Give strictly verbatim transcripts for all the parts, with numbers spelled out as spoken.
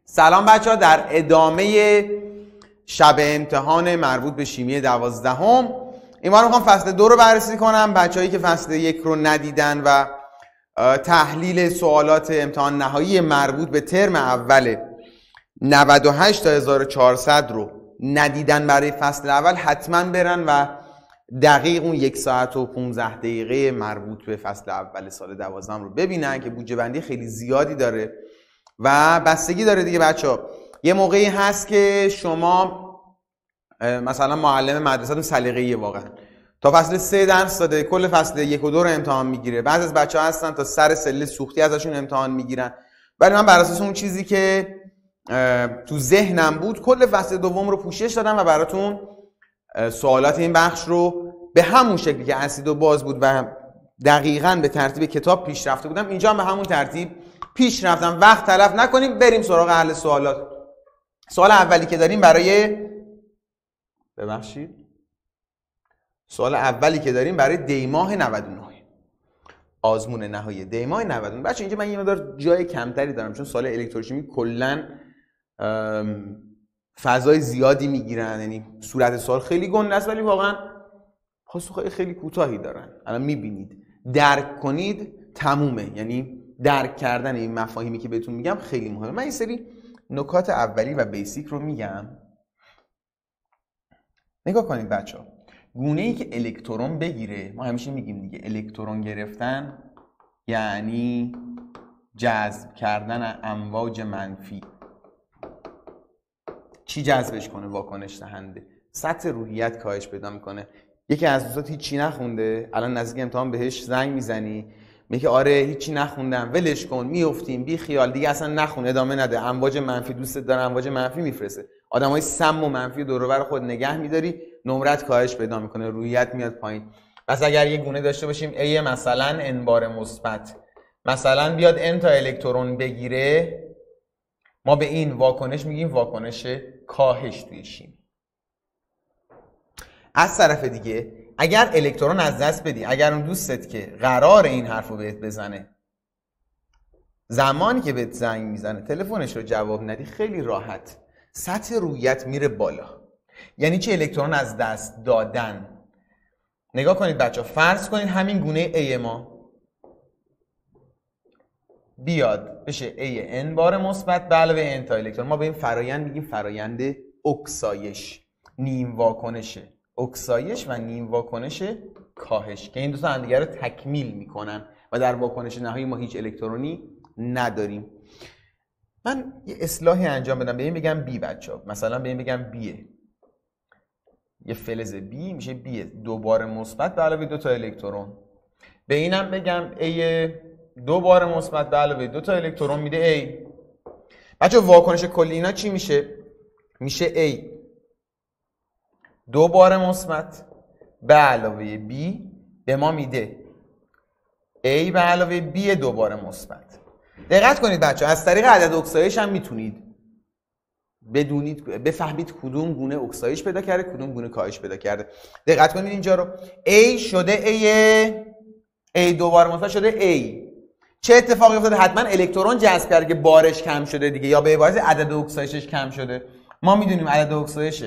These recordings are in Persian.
سلام بچه ها، در ادامه شب امتحان مربوط به شیمی دوازدهم این بار میخوام فصل دو رو بررسی کنم. بچه‌هایی که فصل یک رو ندیدن و تحلیل سوالات امتحان نهایی مربوط به ترم اول نود و هشت تا هزار و چهارصد رو ندیدن برای فصل اول، حتما برن و دقیق اون یک ساعت و پونزده دقیقه مربوط به فصل اول سال دوازدهم رو ببینن که بودجه بندی خیلی زیادی داره و بستگی داره دیگه. بچه ها یه موقعی هست که شما مثلا معلم مدرسه‌تون سلیقه‌ایه، واقعا تا فصل سه درس داده، کل فصل یک و دو رو امتحان میگیره. بعضی از بچه ها هستن تا سر سله سوختی ازشون امتحان میگیرن، ولی من بر اساس اون چیزی که تو ذهنم بود کل فصل دوم رو پوشش دادم و براتون سوالات این بخش رو به همون شکلی که اسید و باز بود و دقیقاً به ترتیب کتاب پیش رفته بودم، اینجا هم به همون ترتیب پیش رفتم. وقت تلف نکنیم، بریم سراغ حل سوالات. سوال اولی که داریم برای ببخشید سوال اولی که داریم برای دیماه نود و نه، آزمون نهایی دیماه نود و نه. بچه اینجا من یه مقدار جای کمتری دارم چون سوال الکتروشیمی کلاً فضای زیادی میگیرن، یعنی صورت سوال خیلی گنده است ولی واقعا پاسخهای خیلی کوتاهی دارن. الان میبینید، درک کنید تمومه، یعنی درک کردن این مفاهیمی که بهتون میگم خیلی مهمه. من این سری نکات اولی و بیسیک رو میگم. نگاه کنید بچه ها، گونه ای که الکترون بگیره، ما همیشه میگیم دیگه الکترون گرفتن یعنی جذب کردن امواج منفی. چی جذبش کنه؟ واکنش دهنده. سطح روحیت کاهش پیدا میکنه. یکی از دوستات هیچی نخونده، الان نزدیک امتحان بهش زنگ میزنی میگه آره هیچی نخوندم، ولش کن، میافتیم، بی خیال، دیگه اصلا نخون، ادامه نده، امواج منفی دوست داره، امواج منفی میفرسته. آدمای سم و منفی دور و بر خود نگه میداری، نمرت کاهش پیدا میکنه، روحیت میاد پایین. پس اگر یه گونه داشته باشیم A مثلا n بار مثبت، مثلا بیاد n تا الکترون بگیره، ما به این واکنش میگیم واکنش کاهش توی شیمی. از طرف دیگه اگر الکترون از دست بدی، اگر اون دوستت که قرار این حرف رو بهت بزنه زمانی که بهت زنگ میزنه تلفنش رو جواب ندی، خیلی راحت سطح روحیت میره بالا. یعنی چه؟ الکترون از دست دادن. نگاه کنید بچه ها، فرض کنید همین گونه A ما بیاد بشه A n بار مثبت به علاوه n تا الکترون، ما به این فرایند میگیم فرایند اکسایش، نیم واکنشه اکسایش و نیم واکنش کاهش، که این دو تا همدیگه رو تکمیل میکنن و در واکنش نهایی ما هیچ الکترونی نداریم. من یه اصلاحی انجام بدم، به این بگم B بچه‌ها، مثلا به این بگم B، یه فلز B میشه B دو بار مثبت به علاوه دو تا الکترون. به اینم بگم A دو بار مثبت به علاوه دو تا الکترون میده A. بچه واکنش کلی اینا چی میشه؟ میشه A دو بار مثبت به علاوه B به ما میده A به علاوه B دو بار مثبت. دقت کنید بچه، از طریق عدد اکسایش هم میتونید بدونید، بفهمید کدوم گونه اکسایش پیدا کرده کدوم گونه کاهش پیدا کرده. دقت کنید اینجا رو A شده A A دو بار مثبت شده A. چه اتفاقی افتاده؟ حتما الکترون جذب کرده که بارش کم شده دیگه، یا به عبارت عدد اکسایشش کم شده. ما میدونیم عدد اکسایش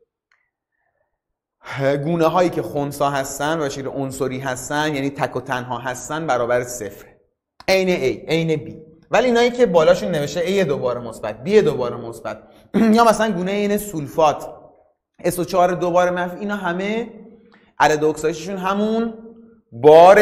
گونه هایی که خنثی هستن و به شکل عنصری هستن، یعنی تک و تنها هستن، برابر صفر، عین A عین B. ولی اینایی که بالاشون نوشته A دو بار مثبت، B دو بار مثبت، یا مثلا گونه این سولفات اس او چهار دو بار منفی، اینا همه عدد اکسایششون همون بار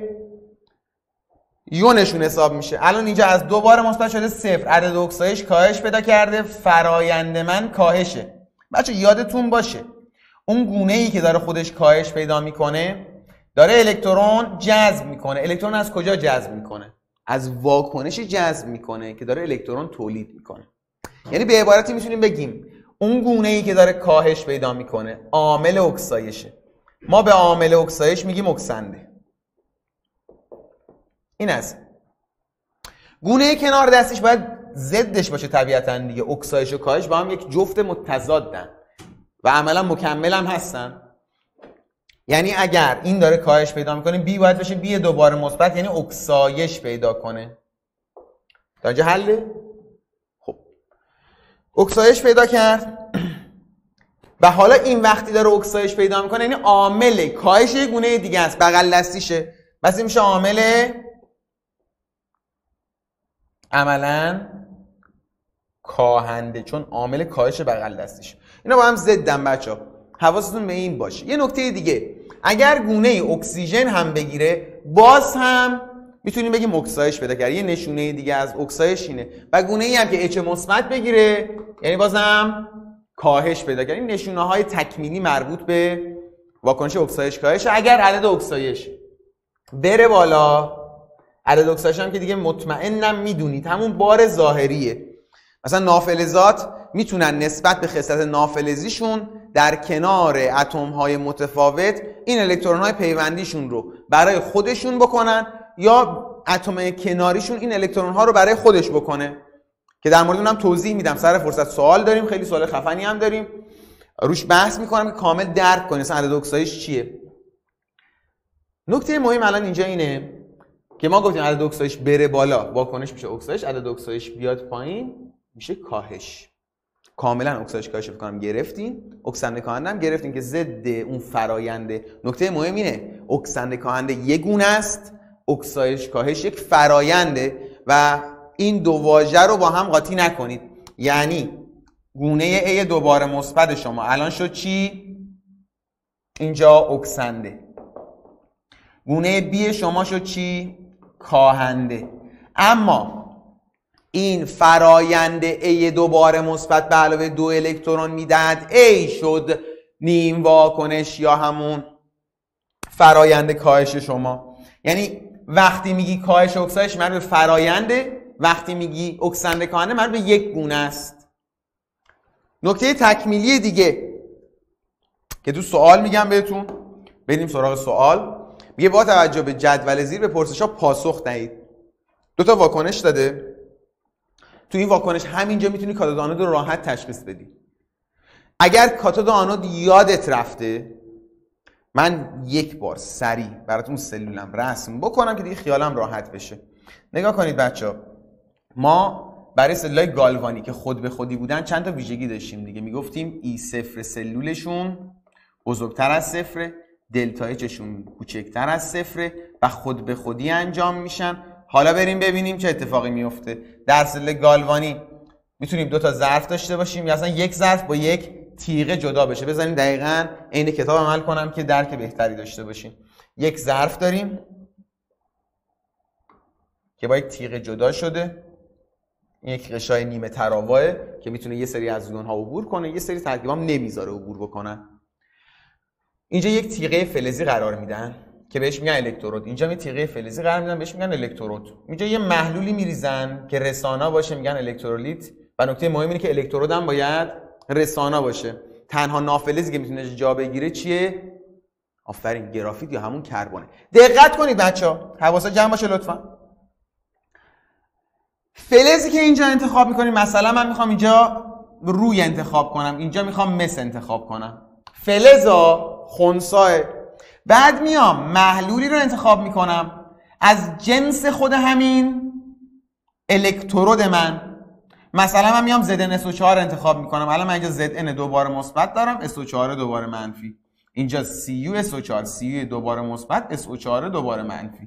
یونشون حساب میشه. الان اینجا از دو بار مثبت شده صفر، عدد اکسایش کاهش پیدا کرده، فرایند من کاهشه. بچه یادتون باشه اون گونه ای که داره خودش کاهش پیدا میکنه داره الکترون جذب میکنه. الکترون از کجا جذب میکنه؟ از واکنشی جذب میکنه که داره الکترون تولید میکنه. یعنی به عبارتی میتونیم بگیم اون گونه ای که داره کاهش پیدا میکنه عامل اکسایشه. ما به عامل اکسایش میگیم اکسنده. این است. گونه کنار دستش باید ضدش باشه طبیعتاً دیگه. اکسایش و کاهش با هم یک جفت متضادن و عملا مکمل هم هستن. یعنی اگر این داره کاهش پیدا میکنه B باید بشه B دوباره مثبت، یعنی اکسایش پیدا کنه. تا اینجا حله؟ خب اکسایش پیدا کرد و حالا این وقتی داره اکسایش پیدا میکنه یعنی عامل کاهش یه گونه دیگه است، بغل دستیشه، بس این میشه عامل عملاً کاهنده، چون عامل کاهش بغل دستیشه. اینا با هم ضدن بچه‌ها، حواستون به این باشه. یه نکته دیگه، اگر گونه اکسیژن هم بگیره باز هم میتونیم بگیم اکسایش پیدا کرد. یه نشونه دیگه از اکسایش اینه. و گونه ای هم که اچ مثبت بگیره یعنی بازم کاهش پیدا کرد. این نشونه های تکمیلی مربوط به واکنش اکسایش کاهش. اگر عدد اکسایش بره بالا، عدد اکسایش هم که دیگه مطمئنم میدونید همون بار ظاهریه. مثلا نافلزات میتونن نسبت به خصلت نافلزیشون در کنار اتم های متفاوت این الکترون های پیوندیشون رو برای خودشون بکنن یا اتم کناریشون این الکترون ها رو برای خودش بکنه، که در مورد اونم توضیح میدم. سر فرصت سوال داریم، خیلی سوال خفنی هم داریم، روش بحث میکنم که کامل درک کنید مثلا عدد اکسایش چیه. نکته مهم الان اینجا اینه که ما گفتیم عدد اکسایش بره بالا واکنش میشه اکسایش، عدد اکسایش بیاد پایین میشه کاهش. کاملا اکسایش کاهش فکر کنم گرفتین، اکسنده کاهنده هم گرفتین که ضد اون فراینده. نکته مهم اینه اکسنده کاهنده یک گونه است، اکسایش کاهش یک فراینده و این دو واژه رو با هم قاطی نکنید. یعنی گونه A دوباره مثبت شما الان شد چی؟ اینجا اکسنده. گونه B شما شد چی؟ کاهنده. اما این فرایند A دوباره مثبت به علاوه دو الکترون میدهد A شد نیم واکنش یا همون فرایند کاهش شما. یعنی وقتی میگی کاهش اکسایش مربوط به فراینده، وقتی میگی اکسنده کاهنده مربوط به یک گونه است. نکته تکمیلی دیگه که تو سوال میگم بهتون، بریم سراغ سوال. میگه با توجه به جدول زیر به پرسش‌ها پاسخ دهید. دو تا واکنش داده، تو این واکنش همینجا میتونی کاتود آنود رو راحت تشخیص بدی. اگر کاتود آنود یادت رفته، من یک بار سریع براتون سلولم رسم بکنم که دیگه خیالم راحت بشه. نگاه کنید بچه‌ها، ما برای سلولای گالوانی که خود به خودی بودن چند تا ویژگی داشتیم دیگه. میگفتیم ای صفر سلولشون بزرگتر از صفره، دلتا اچشون کوچکتر از صفره و خود به خودی انجام میشن. حالا بریم ببینیم چه اتفاقی میفته. در سلول گالوانی میتونیم دو تا ظرف داشته باشیم یا اصلا یک ظرف با یک تیغه جدا بشه. بذاریم دقیقاً عین کتاب عمل کنم که درک بهتری داشته باشیم. یک ظرف داریم که با یک تیغه جدا شده، یک قشای نیمه تراواه که میتونه یه سری از اونها عبور کنه، یه سری ترکیبام نمیذاره عبور بکنن. اینجا یک تیغه فلزی قرار میدن که بهش میگن الکترود. اینجا یه تیغه فلزی قرار میدن بهش میگن الکترود. اینجا یه محلولی میریزن که رسانا باشه میگن الکترولیت. و نکته مهم اینه که الکترود هم باید رسانا باشه. تنها نافلزی که میتونه جا بگیره چیه؟ آفرین، گرافیت یا همون کربونه. دقت کنید بچه‌ها، حواست جمع باشه لطفا. فلزی که اینجا انتخاب میکنیم، مثلا من میخوام اینجا روی انتخاب کنم، اینجا میخوام مس انتخاب کنم. فلزا خنثیه. بعد میام محلولی رو انتخاب میکنم از جنس خود همین الکترود من. مثلا من میام زد ان اس او چهار انتخاب میکنم. الان من اینجا زد ان دوباره مثبت دارم، اس او چهار دوباره منفی. اینجا سی یو اس او چهار، سی یو دوباره مثبت، اس او چهار دوباره منفی.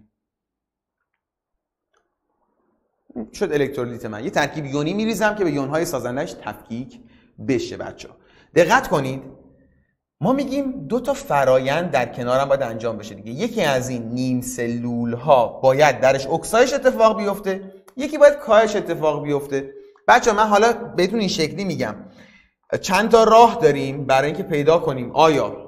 شد الکترولیت من. یه ترکیب یونی میریزم که به یونهای سازندش تفکیک بشه. بچه‌ها دقت کنید، ما میگیم دو تا فرایند در کنارم باید انجام بشه دیگه. یکی از این نیم سلول ها باید درش اکسایش اتفاق بیفته، یکی باید کاهش اتفاق بیفته. بچه‌ها من حالا بهتون این شکلی میگم، چند تا راه داریم برای اینکه پیدا کنیم آیا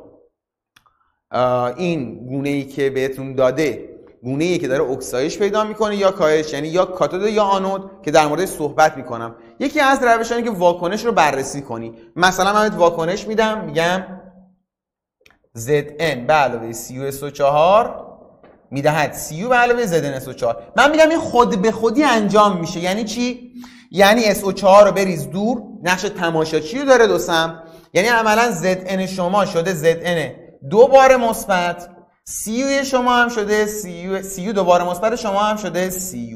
این گونه‌ای که بهتون داده گونه‌ای که داره اکسایش پیدا میکنه یا کاهش، یعنی یا کاتود یا آنود، که در موردش صحبت میکنم. یکی از روشانی که واکنش رو بررسی کنی، مثلا من واکنش میدم میگم زد ان به علاوه سی یو اس او چهار میدهد سی یو به علاوه زد ان اس او چهار. من میگم این خود به خودی انجام میشه. یعنی چی؟ یعنی اس او چهار رو بریز دور، نقش تماشاچی رو داره دو سمت. یعنی عملا زد ان شما شده زد ان دو بار مثبت، سی یو شما هم شده سی یو، سی یو دوباره مثبت شما هم شده سی یو.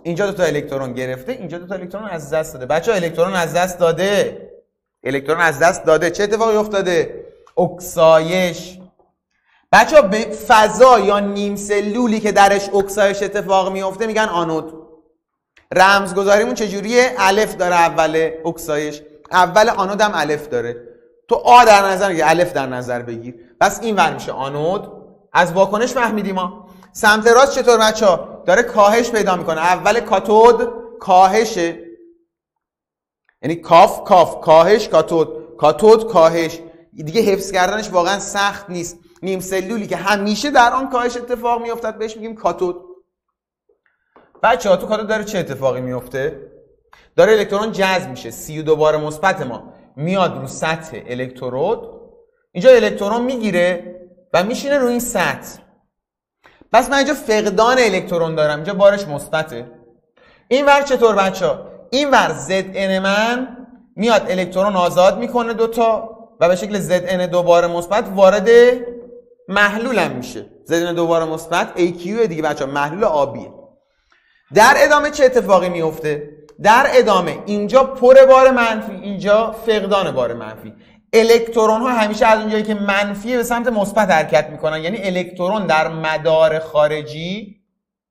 اینجا دو تا الکترون گرفته، اینجا دو تا الکترون از دست داده. بچه‌ها الکترون از دست داده. الکترون از دست داده. چه اتفاقی افتاده؟ اکسایش. بچه‌ها به فضا یا نیم سلولی که درش اکسایش اتفاق میفته میگن آنود. رمزگذاریمون چجوریه؟ الف داره اول اکسایش، اول آنود هم الف داره. تو آ در نظر بگیر، الف در نظر بگیر. پس این ور میشه آنود. از واکنش فهمیدیم ما. سمت راست چطور بچه‌ها؟ داره کاهش پیدا میکنه. اول کاتود کاهشه، یعنی کاف کاف، کاهش کاتود، کاتود کاهش. دیگه حفظ کردنش واقعا سخت نیست. نیم سلولی که همیشه در آن کاهش اتفاق میافتد بهش میگیم کاتود. بچه‌ها تو کاتود داره چه اتفاقی میفته؟ داره الکترون جذب میشه. سی و دو بار مثبت ما میاد رو سطح الکترود، اینجا الکترون میگیره و میشینه رو این سطح. بس من اینجا فقدان الکترون دارم، اینجا بارش مثبته. این ور چطور بچه‌ها؟ این ور زد ان من میاد الکترون آزاد میکنه دوتا و به شکل زد ان دو بار مثبت وارد محلولم میشه. زد ان دو بار مثبت ای کیو دیگه بچه‌ها، محلول آبیه. در ادامه چه اتفاقی میفته؟ در ادامه اینجا پر بار منفی، اینجا فقدان بار منفی. الکترون ها همیشه از اونجایی که منفیه به سمت مثبت حرکت میکنن، یعنی الکترون در مدار خارجی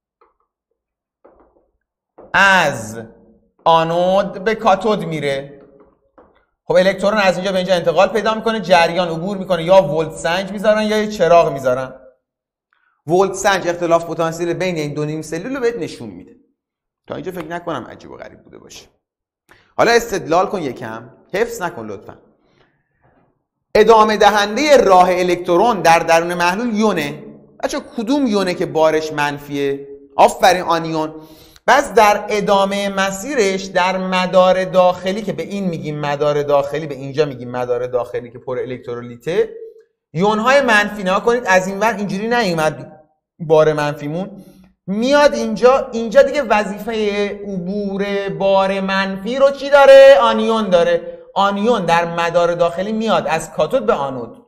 از آنود به کاتود میره. خب الکترون از اینجا به اینجا انتقال پیدا میکنه، جریان عبور میکنه، یا ولت سنج میذارن یا یه چراغ میذارن. ولت سنج اختلاف پتانسیل بین این دو نیم سلول رو بهت نشون میده. تا اینجا فکر نکنم عجیب و غریب بوده باشه. حالا استدلال کن یکم، حفظ نکن لطفا. ادامه دهنده راه الکترون در درون محلول یونه. بچه کدوم یونه که بارش منفیه؟ آفرین، آنیون. بس در ادامه مسیرش در مدار داخلی که به این میگیم مدار داخلی، به اینجا میگیم مدار داخلی که پر الکترولیته، یونهای منفی نها کنید از این ور اینجوری نیومد بار منفیمون، میاد اینجا. اینجا دیگه وظیفه عبور بار منفی رو چی داره؟ آنیون داره. آنیون در مدار داخلی میاد از کاتود به آنود.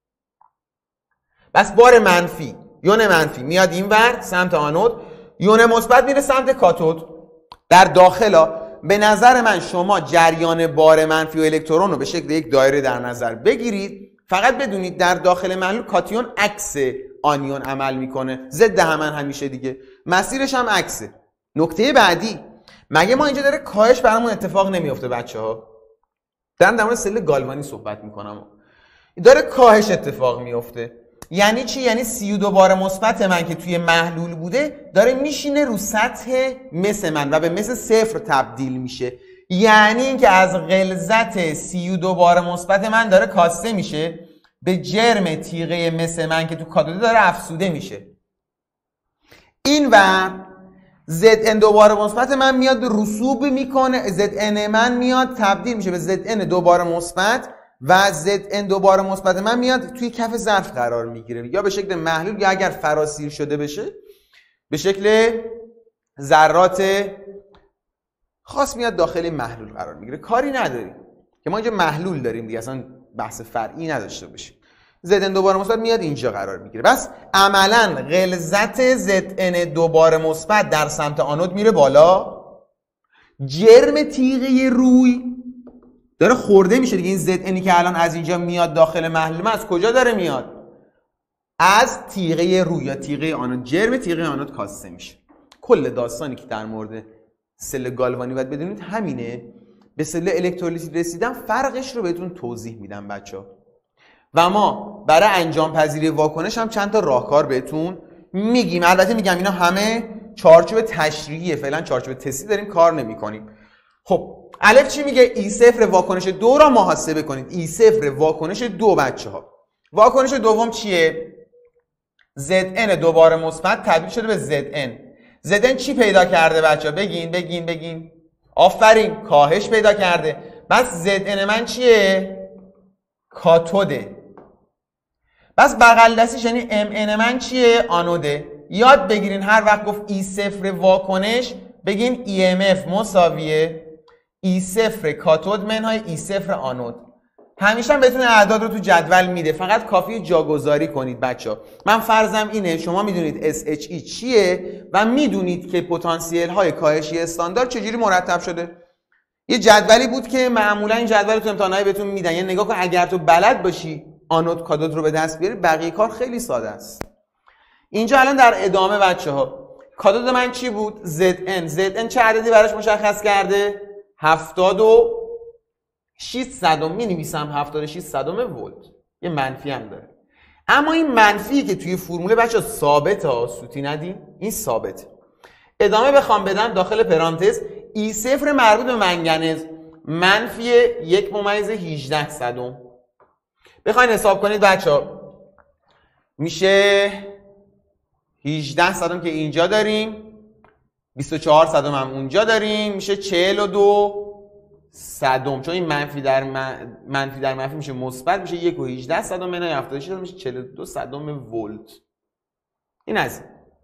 بس بار منفی، یون منفی میاد این ور سمت آنود، یون مثبت میره سمت کاتود. در داخل به نظر من شما جریان بار منفی و الکترون رو به شکل یک دایره در نظر بگیرید. فقط بدونید در داخل محلول کاتیون عکس آنیون عمل میکنه، ضد همن همیشه دیگه، مسیرش هم عکسه. نکته بعدی، مگه ما اینجا داره کاهش برامون اتفاق نمیفته بچه‌ها؟ دارم در مورد سل گالوانی صحبت میکنم. داره کاهش اتفاق میفته. یعنی چی؟ یعنی سی و دو بار مثبت من که توی محلول بوده داره میشینه رو سطح مس من و به مس صفر تبدیل میشه. یعنی اینکه از غلظت سی و دو بار مثبت من داره کاسته میشه، به جرم تیغه مس من که تو کاتود داره افسوده میشه. این و زد ان دو بار مثبت من میاد رسوب میکنه، زد ان من میاد تبدیل میشه به زد ان دو بار مثبت و زد ان دو بار مثبت من میاد توی کف ظرف قرار میگیره، یا به شکل محلول، یا اگر فراسیر شده بشه به شکل ذرات خاص میاد داخل محلول قرار میگیره. کاری نداریم که ما اینجا محلول داریم دیگه، اصلا بحث فرعی نداشته باشیم. زد ان دو بار مثبت میاد اینجا قرار میگیره. بس عملا غلظت زد ان دو بار مثبت در سمت آنود میره بالا، جرم تیغه روی داره خورده میشه دیگه. این زد انی که الان از اینجا میاد داخل محلول من از کجا داره میاد؟ از تیغه روی یا تیغه آنود. جرم تیغه آنود کاسته میشه. کل داستانی که در مورد سل گالوانی باید بدونید همینه. به سل الکترولیت رسیدن فرقش رو بهتون توضیح میدم بچه‌ها. و ما برای انجام پذیری واکنش هم چند تا راهکار بهتون میگیم. البته میگم اینا همه چارچوب تشریحیه، فعلا چارچوب تستی داریم کار نمی‌کنیم. خب الف چی میگه؟ ای صفر واکنش دو را محاسبه کنید. ای صفر واکنش دو بچه‌ها. واکنش دوم چیه؟ زد ان دو بار مثبت تبدیل شده به زد ان. زد ان چی پیدا کرده بچه‌ها؟ بگین بگین بگین. آفرین، کاهش پیدا کرده. بس زد ان من چیه؟ کاتوده. بس بغل دستیش یعنی ام ان من چیه؟ آنوده. یاد بگیرین هر وقت گفت ای صفر واکنش بگین ای ام اف مساویه ای صفر کاتود منهای ای صفر آنود. همیشه هم بهتون اعداد رو تو جدول میده، فقط کافیه جاگذاری کنید بچه‌ها. من فرضم اینه شما میدونید اس اچ ای چیه و میدونید که پتانسیل های کاهشی استاندارد چجوری مرتب شده. یه جدولی بود که معمولا این جدول تو امتحانات بهتون میدن، یعنی نگاه کن اگر تو بلد باشی آنود کاتود رو به دست بیاری بقیه کار خیلی ساده است. اینجا الان در ادامه بچه‌ها کاتود من چی بود؟ زد ان. زد ان چه عددی براش مشخص کرده؟ هفتاد و شش صدم. می نویسم هفتاد و شش صدم ولت. یه منفی هم داره. اما این منفی که توی فرموله بچه‌ها ثابته ها، سوتی ندین، این ثابته. ادامه بخوام بدم داخل پرانتز ای صفر مربوط به منگنز منفی یک ممیز هجده صدم. بخواین حساب کنید بچه‌ها میشه هجده صدم که اینجا داریم، بیست و چهار صدم هم اونجا داریم، میشه چهل و دو صدم. چون این منفی در من... منفی در منفی میشه مثبت، میشه یک و هجده صدم منهای هفتاد و شش میشه چهل و دو صدم ولت. این از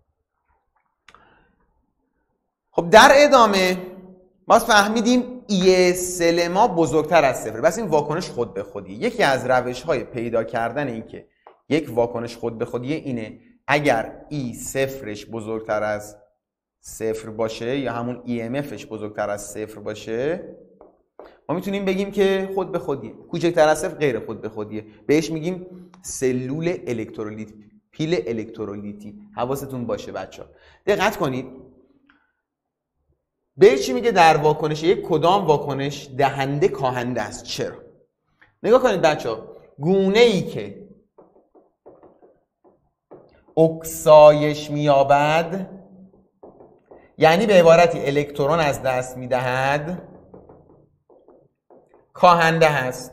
خب در ادامه باز فهمیدیم ای سل ما بزرگتر از صفر. بس این واکنش خود به خودیه. یکی از روش های پیدا کردن این که یک واکنش خود به خودیه اینه اگر ای صفرش بزرگتر از صفر باشه یا همون ای ام افش بزرگتر از صفر باشه ما میتونیم بگیم که خود به خودیه. کوچکتر از صفر غیر خود به خودیه، بهش میگیم سلول الکترولیت، پیل الکترولیتی. حواستون باشه بچه‌ها. دقت کنید به چی میگه در واکنش یک کدام واکنش دهنده کاهنده است. چرا؟ نگاه کنید بچه‌ها، گونه ای که اکسایش می‌یابد یعنی به عبارتی الکترون از دست میدهد کاهنده هست.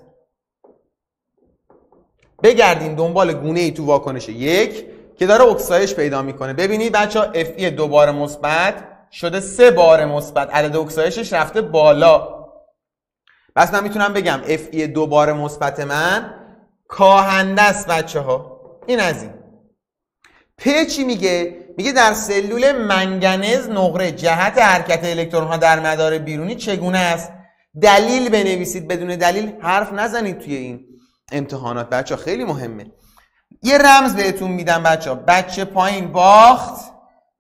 بگردین دنبال گونه ای تو واکنش یک که داره اکسایش پیدا میکنه. ببینید بچه‌ها اف ای دو بار مثبت شده سه بار مثبت، عدد اکسایشش رفته بالا. بس من میتونم بگم اف ای دو بار مثبت من کاهنده است بچه‌ها. این از این. پ چی میگه؟ میگه در سلول منگنز نقره جهت حرکت الکترون ها در مدار بیرونی چگونه است؟ دلیل بنویسید، بدون دلیل حرف نزنید توی این امتحانات بچه ها، خیلی مهمه. یه رمز بهتون میدم بچه ها، بچه پایین باخت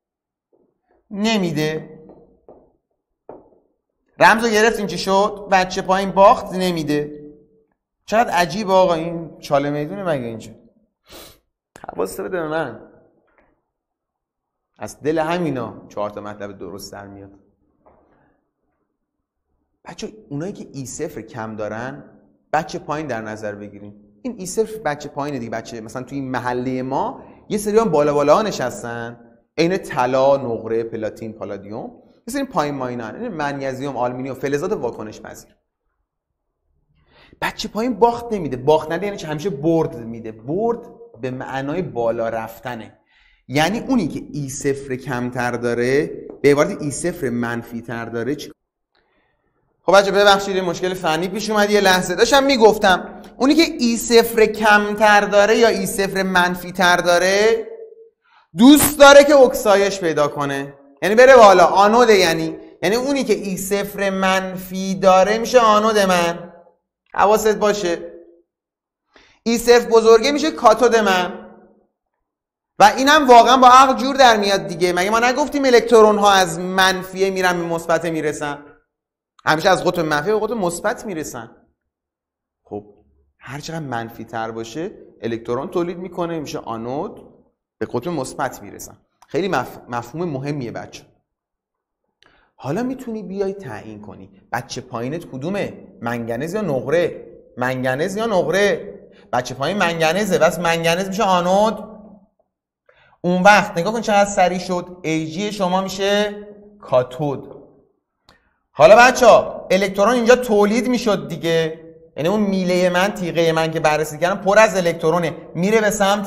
نمیده. رمز رو گرفتین چی شد؟ بچه پایین باخت نمیده. چقدر عجیب آقا، این چاله میدونه مگه اینجا؟ حواست بده به من. از دل همینا چهار تا مطلب درست در میاد. بچه اونایی که ای صفر کم دارن بچه پایین در نظر بگیریم. این ای صفر بچه پایینه دیگه. بچه مثلا توی این محله ما یه سری هم بالا بالا ها نشستن، عین طلا، نقره، پلاتین، پالادیوم. یه سری پایین ماینن، این منیزیم، آلومینیوم، فلزات واکنش پذیر. بچه پایین باخت نمیده. باخت نده یعنی چه؟ همیشه برد میده. برد به معنای بالا رفتنه. یعنی اونی که ای صفر کمتر داره به عبارت ای صفر منفی تر داره. خب بچه ببخشید مشکل فنی پیش اومد یه لحظه. داشتم میگفتم اونی که ای صفر کمتر داره یا ای صفر منفی تر داره دوست داره که اکسایش پیدا کنه، یعنی بره بالا. آنوده یعنی یعنی اونی که ای صفر منفی داره میشه آنود من. حواست باشه. ای صفر بزرگه میشه کاتود من. و اینم واقعا با عقل جور در میاد دیگه. مگه ما نگفتیم الکترون ها از منفی میرن به مثبت میرسن؟ همیشه از قطب منفی به قطب مثبت میرسن. خب هر چقدر منفی تر باشه الکترون تولید میکنه، میشه آنود، به قطب مثبت میرسن. خیلی مف... مفهوم مهمیه بچه. حالا میتونی بیای تعیین کنی بچه پایینت کدومه؟ منگنز یا نقره؟ منگنز یا نقره؟ بچه پایین منگنزه، بس منگنز میشه آنود. اون وقت نگاه کن چقدر سریع شد. ای جی شما میشه کاتود. حالا بچه ها الکترون اینجا تولید میشد دیگه، یعنی اون میله من، تیغه من که بررسی کردم پر از الکترونه، میره به سمت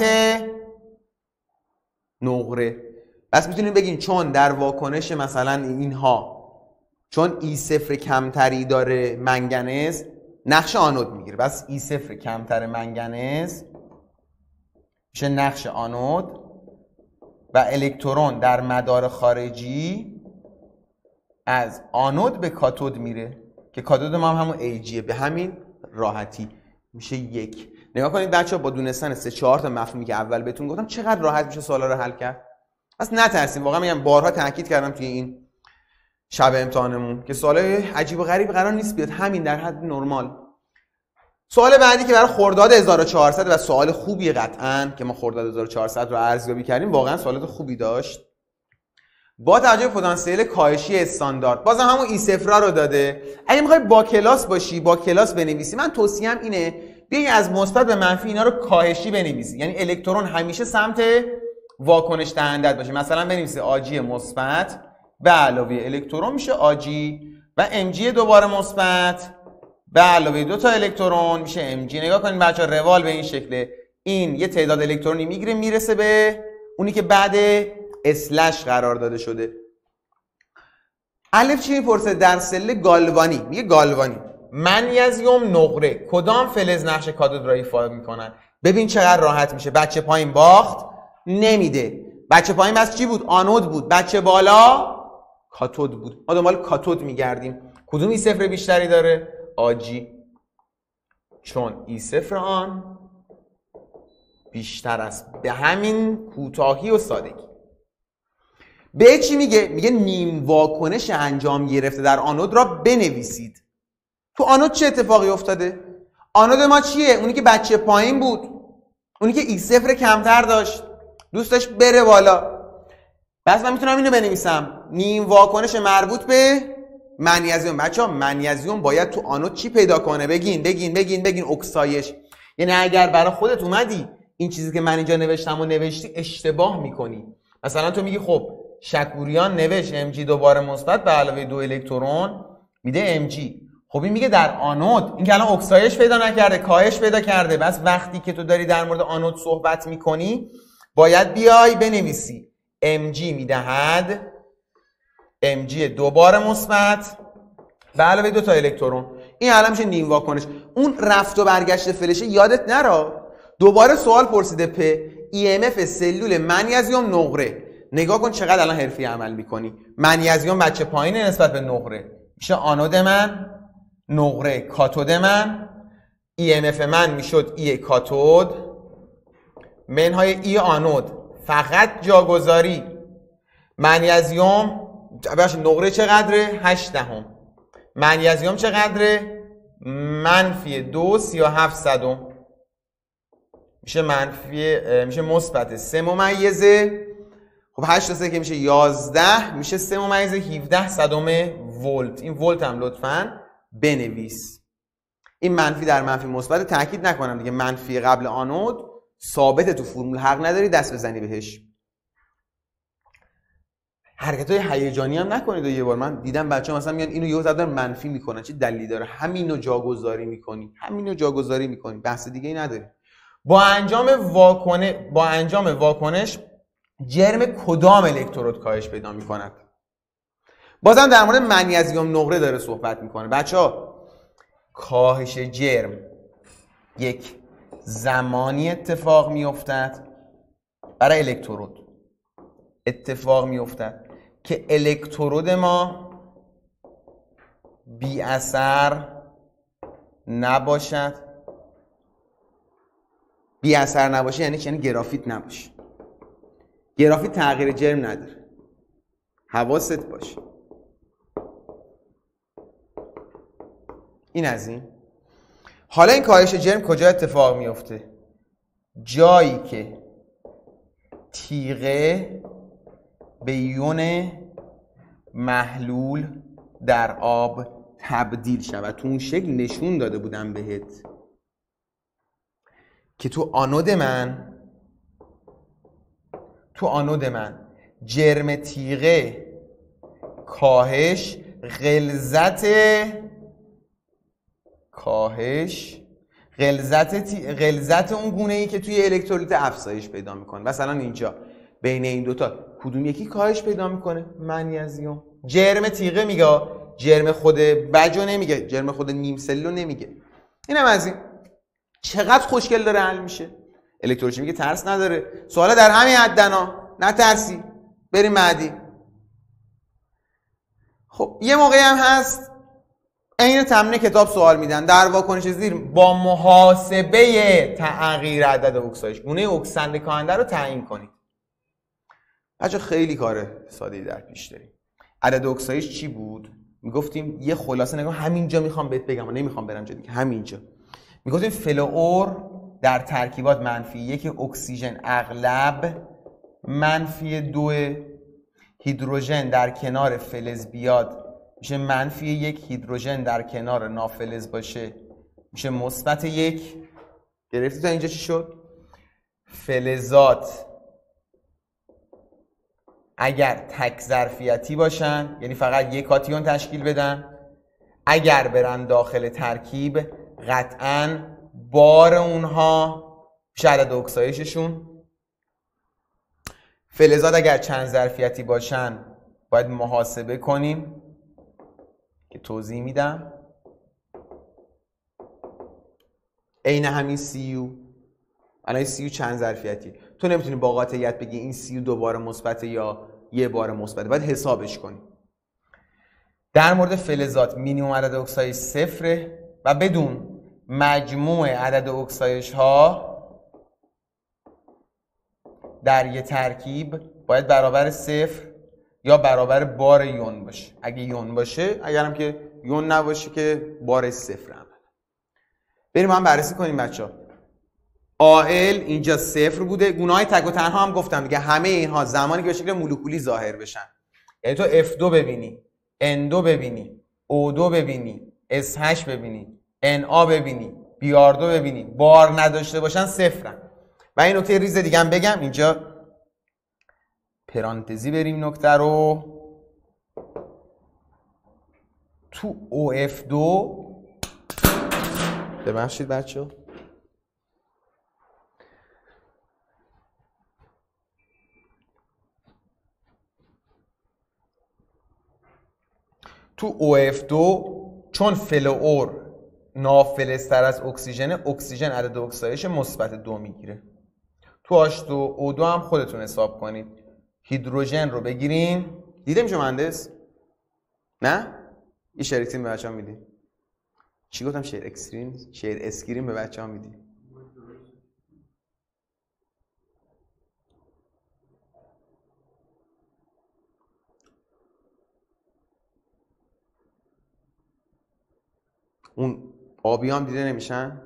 نقره. بس میتونیم بگیم چون در واکنش مثلا اینها چون ای صفر کمتری داره منگنز نقش آنود میگیره. بس ای صفر کمتر منگنز میشه نقش آنود و الکترون در مدار خارجی از آنود به کاتود میره که کاتود ما هم همون ای جیه. به همین راحتی میشه یک. نگاه کنید بچه‌ها، با دونستن سه چهار تا مفهومی که اول بهتون گفتم چقدر راحت میشه سوالا رو حل کرد. پس نترسیم، واقعا میگم بارها تاکید کردم توی این شب امتحانمون که سوالای عجیب و غریب قرار نیست بیاد، همین در حد نرمال. سوال بعدی که برای خرداد هزار و چهارصد و سوال خوبیه قطعاً که ما خرداد هزار و چهارصد رو ارزیابی کردیم، واقعا سوالات خوبی داشت. با توجه به پتانسیل کاهشی استاندارد، بازم همون ای صفر رو داده. اگه میخوای با کلاس باشی، با کلاس بنویسی، من توصیه‌ام اینه بیای از مثبت به منفی اینا رو کاهشی بنویسی. یعنی الکترون همیشه سمت واکنش دهندت باشه. مثلا بنویسی آجی مثبت به علاوه الکترون میشه آجی و ام جی دوباره مثبت به علاوه دو تا الکترون میشه ام جی. نگاه کنید بچه‌ها، روال به این شکله. این یه تعداد الکترونی میگیره میرسه به اونی که بعد اسلش قرار داده شده. الف چی میپرسه؟ در سله گالوانی. میگه گالوانی منیزیم نقره کدام فلز نقش کاتود را ایفا میکنن؟ ببین چقدر راحت میشه. بچه پایین باخت نمیده. بچه پایین بس چی بود؟ آنود بود. بچه بالا کاتود بود. ما دنبال کاتود میگردیم. کدوم ای صفر بیشتری داره؟ آجی، چون ای صفر آن بیشتر است. به همین کوتاهی و سادگی. به چی میگه؟ میگه نیم واکنش انجام گرفته در آنود را بنویسید. تو آنود چه اتفاقی افتاده؟ آنود ما چیه؟ اونی که بچه پایین بود، اونی که ای صفر کمتر داشت، دوستش بره بالا. بس من میتونم اینو بنویسم، نیم واکنش مربوط به منیزیم. بچه‌ها منیزیم باید تو آنود چی پیدا کنه؟ بگین بگین بگین بگین اکسایش. یعنی اگر برای خودت اومدی این چیزی که من اینجا نوشتم و نوشتی اشتباه میکنی. مثلا تو میگی خب شکوریان نوشت ام جی دوباره مثبت به علاوه دو الکترون میده ام جی. خب این میگه در آنود، این که الان اکسایش پیدا نکرده، کاهش پیدا کرده. بس وقتی که تو داری در مورد آنود صحبت میکنی باید بیای بنویسی ام جی میدهد ام جی دوباره مثبت به علاوه دو تا الکترون. این الان میشه نیم واکنش. اون رفت و برگشت فلشه یادت نرا. دوباره سوال پرسیده پ ای ام اف سلول منیزیم نقره. نگاه کن چقدر الان حرفی عمل میکنی. منیزیم بچه پایینه نسبت به نقره، میشه آنود من، نقره کاتود من، ای ام اف من میشد ای کاتود منهای ای آنود. فقط جاگذاری. منیزیم باشه نقره چقدره؟ هشت دهم. منیزیم چقدره؟ منفی دو سی و هفت صدم. میشه منفی میشه مثبت سه ممیزه. خب هشت تا سه که میشه یازده، میشه سه ممیزه هفده صدم ولت. این ولت هم لطفاً بنویس. این منفی در منفی مثبت. تاکید نکنم دیگه منفی قبل آنود ثابته تو فرمول، حق نداری دست بزنی بهش. حرکت‌های هیجانی هم نکنید. و یه بار من دیدم بچه‌ها مثلا میان اینو یهو زدن منفی میکنن. چه دلیلی داره؟ همینو جاگذاری میکنی، همینو جاگذاری میکنی، بحث دیگه ای نداری. با انجام واکنش با انجام واکنش جرم کدام الکترود کاهش پیدا میکند؟ بازم در مورد منیزیم نقره داره صحبت میکنه. بچه‌ها کاهش جرم یک زمانی اتفاق میافتد برای الکترود، اتفاق میافتد که الکترود ما بی اثر نباشد. بی اثر نباشه یعنی چی؟ یعنی گرافیت نباشه. گرافیت تغییر جرم نداره. حواست باشه. این از این. حالا این کاهش جرم کجا اتفاق میفته؟ جایی که تیغه به یون محلول در آب تبدیل شود. تو اون شکل نشون داده بودم بهت که تو آنود من تو آنود من جرم تیغه کاهش غلظت کاهش غلظت تی... غلظت اون گونه ای که توی الکترولیت افزایش پیدا میکنه. مثلا اینجا بین این دوتا کدوم یکی کاهش پیدا میکنه؟ منیزیم. جرم تیغه میگه، جرم خود بجو نمیگه، جرم خود نیم سلول نمیگه. اینم از این. چقدر خوشگل داره حل میشه. الکتروشیمی میگه ترس نداره. سوالا در همین حدنا، نه ترسی. بریم بعدی. خب یه موقعی هم هست عین تمرین کتاب سوال میدن در واکنش زیر با محاسبه تغییر عدد اکسایش گونه اکسنده کننده رو تعیین کنید. بچه خیلی کار ساده‌ای در پیش داریم. عدد اکسایش چی بود؟ میگفتیم یه خلاصه نگاه همینجا میخوام بهت بگم و نمیخوام برم جا دیگه، همینجا میگفتیم فلور در ترکیبات منفی یک اکسیژن اغلب منفی دو، هیدروژن در کنار فلز بیاد میشه منفی یک، هیدروژن در کنار نافلز باشه میشه مثبت یک. گرفتی تا اینجا چی شد؟ فلزات اگر تک ظرفیتی باشن یعنی فقط یک کاتیون تشکیل بدن، اگر برن داخل ترکیب قطعاً بار اونها میشه عدد اکسایششون. فلزات اگر چند ظرفیتی باشن باید محاسبه کنیم که توضیح میدم. عین همین سی یو، الان سی یو چند ظرفیتی، تو نمیتونی با قاطعیت بگی این سی یو دو بار مثبت یا یه بار مثبت، باید حسابش کنی. در مورد فلزات مینیمم عدد اکسایش صفره و بدون مجموع عدد اکسایش ها در یه ترکیب باید برابر صفر یا برابر بار یون باشه. اگه یون باشه، اگرم که یون نباشه که بار صفر هم. بریم هم بررسی کنیم بچه‌ها. آل اینجا صفر بوده، گونه‌های تک و تنها هم گفتم دیگه، همه اینها زمانی که به شکل مولکولی ظاهر بشن، یعنی تو اف دو ببینی، ان دو ببینی، او دو ببینی، اس هشت ببینی، ان آ ببینی، بی آر دو ببینی، بار نداشته باشن صفرن. و این نکته ریز دیگه هم بگم اینجا پرانتزی بریم نکته رو، تو او اف دو ببخشید بچه، تو او اف دو چون فلور نافلزتر از اکسیژن، اکسیژن عدد اکسایش مثبت دو میگیره. تو آش دو او دو هم خودتون حساب کنید. هیدروژن رو بگیریم، دیده میشه مهندس؟ نه؟ این شیر اکسیرین به بچه ها میدی؟ چی گفتم؟ شیر اکسیرین؟ شیر اسکرین به بچه ها میدی؟ اون آبی هم دیده نمیشن؟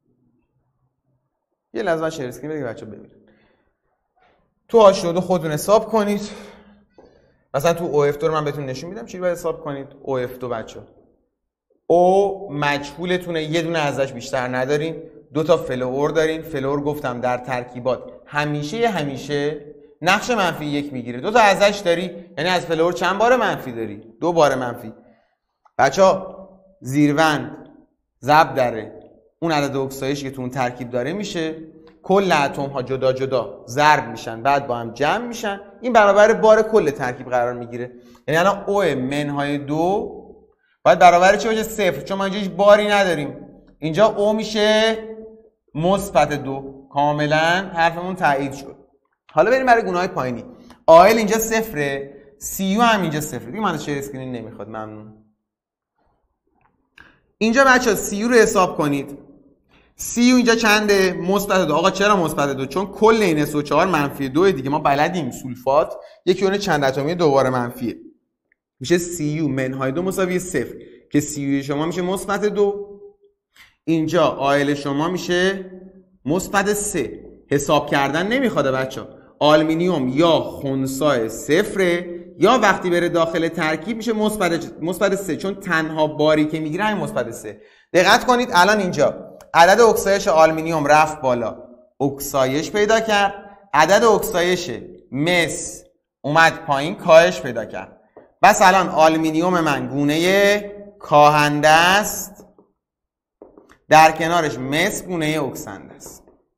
یه لحظه شیر اسکرین بده که بچه ها ببینن. تو آش دو خودتون حساب کنید. مثلا تو او اف دو رو من بهتون نشون میدم چی باید حساب کنید. او اف دو بچه ها او مجهولتونه، یه دونه ازش بیشتر ندارین، دو تا فلور دارین. فلور گفتم در ترکیبات همیشه همیشه نقش منفی یک میگیره. دو تا ازش داری یعنی از فلور چند بار منفی داری؟ دو بار منفی. بچه ها زیروند ضرب داره اون عدد اکسایشی که تو اون ترکیب داره میشه، کل اتم ها جدا جدا ضرب میشن بعد با هم جمع میشن، این برابر بار کل ترکیب قرار میگیره. یعنی الان او منهای دو باید برابر چی باشه؟ صفر، چون ما اینجا هیچ باری نداریم. اینجا او میشه مثبت دو. کاملا حرفمون تایید شد. حالا بریم برای گونه‌های پایینی. آل اینجا صفره، سی یو هم اینجا صفره. دیگه من شیر اسکرین نمیخواد، ممنون. اینجا بچه‌ها سی یو رو حساب کنید. سی یو اینجا چنده؟ مثبت دو. آقا چرا مثبت دو؟ چون کل این اس او چهار منفی دو دیگه، ما بلدیم سولفات یک یون چند اتمی دوباره منفیه. میشه سی یو منهای دو مساوی صفر که سی یو شما میشه مثبت دو، اینجا آیل شما میشه مثبت سه. حساب کردن نمیخواد بچه. آلومینیوم یا خنثی صفره یا وقتی بره داخل ترکیب میشه مثبت مثبت سه، چون تنها باری که میگیره همین مثبت سه. دقت کنید الان اینجا عدد اکسایش آلومینیوم رفت بالا، اکسایش پیدا کرد. عدد اکسایش مس اومد پایین، کاهش پیدا کرد. بس الان آلومینیوم من گونه کاهنده است، در کنارش مس گونه اکسنده است.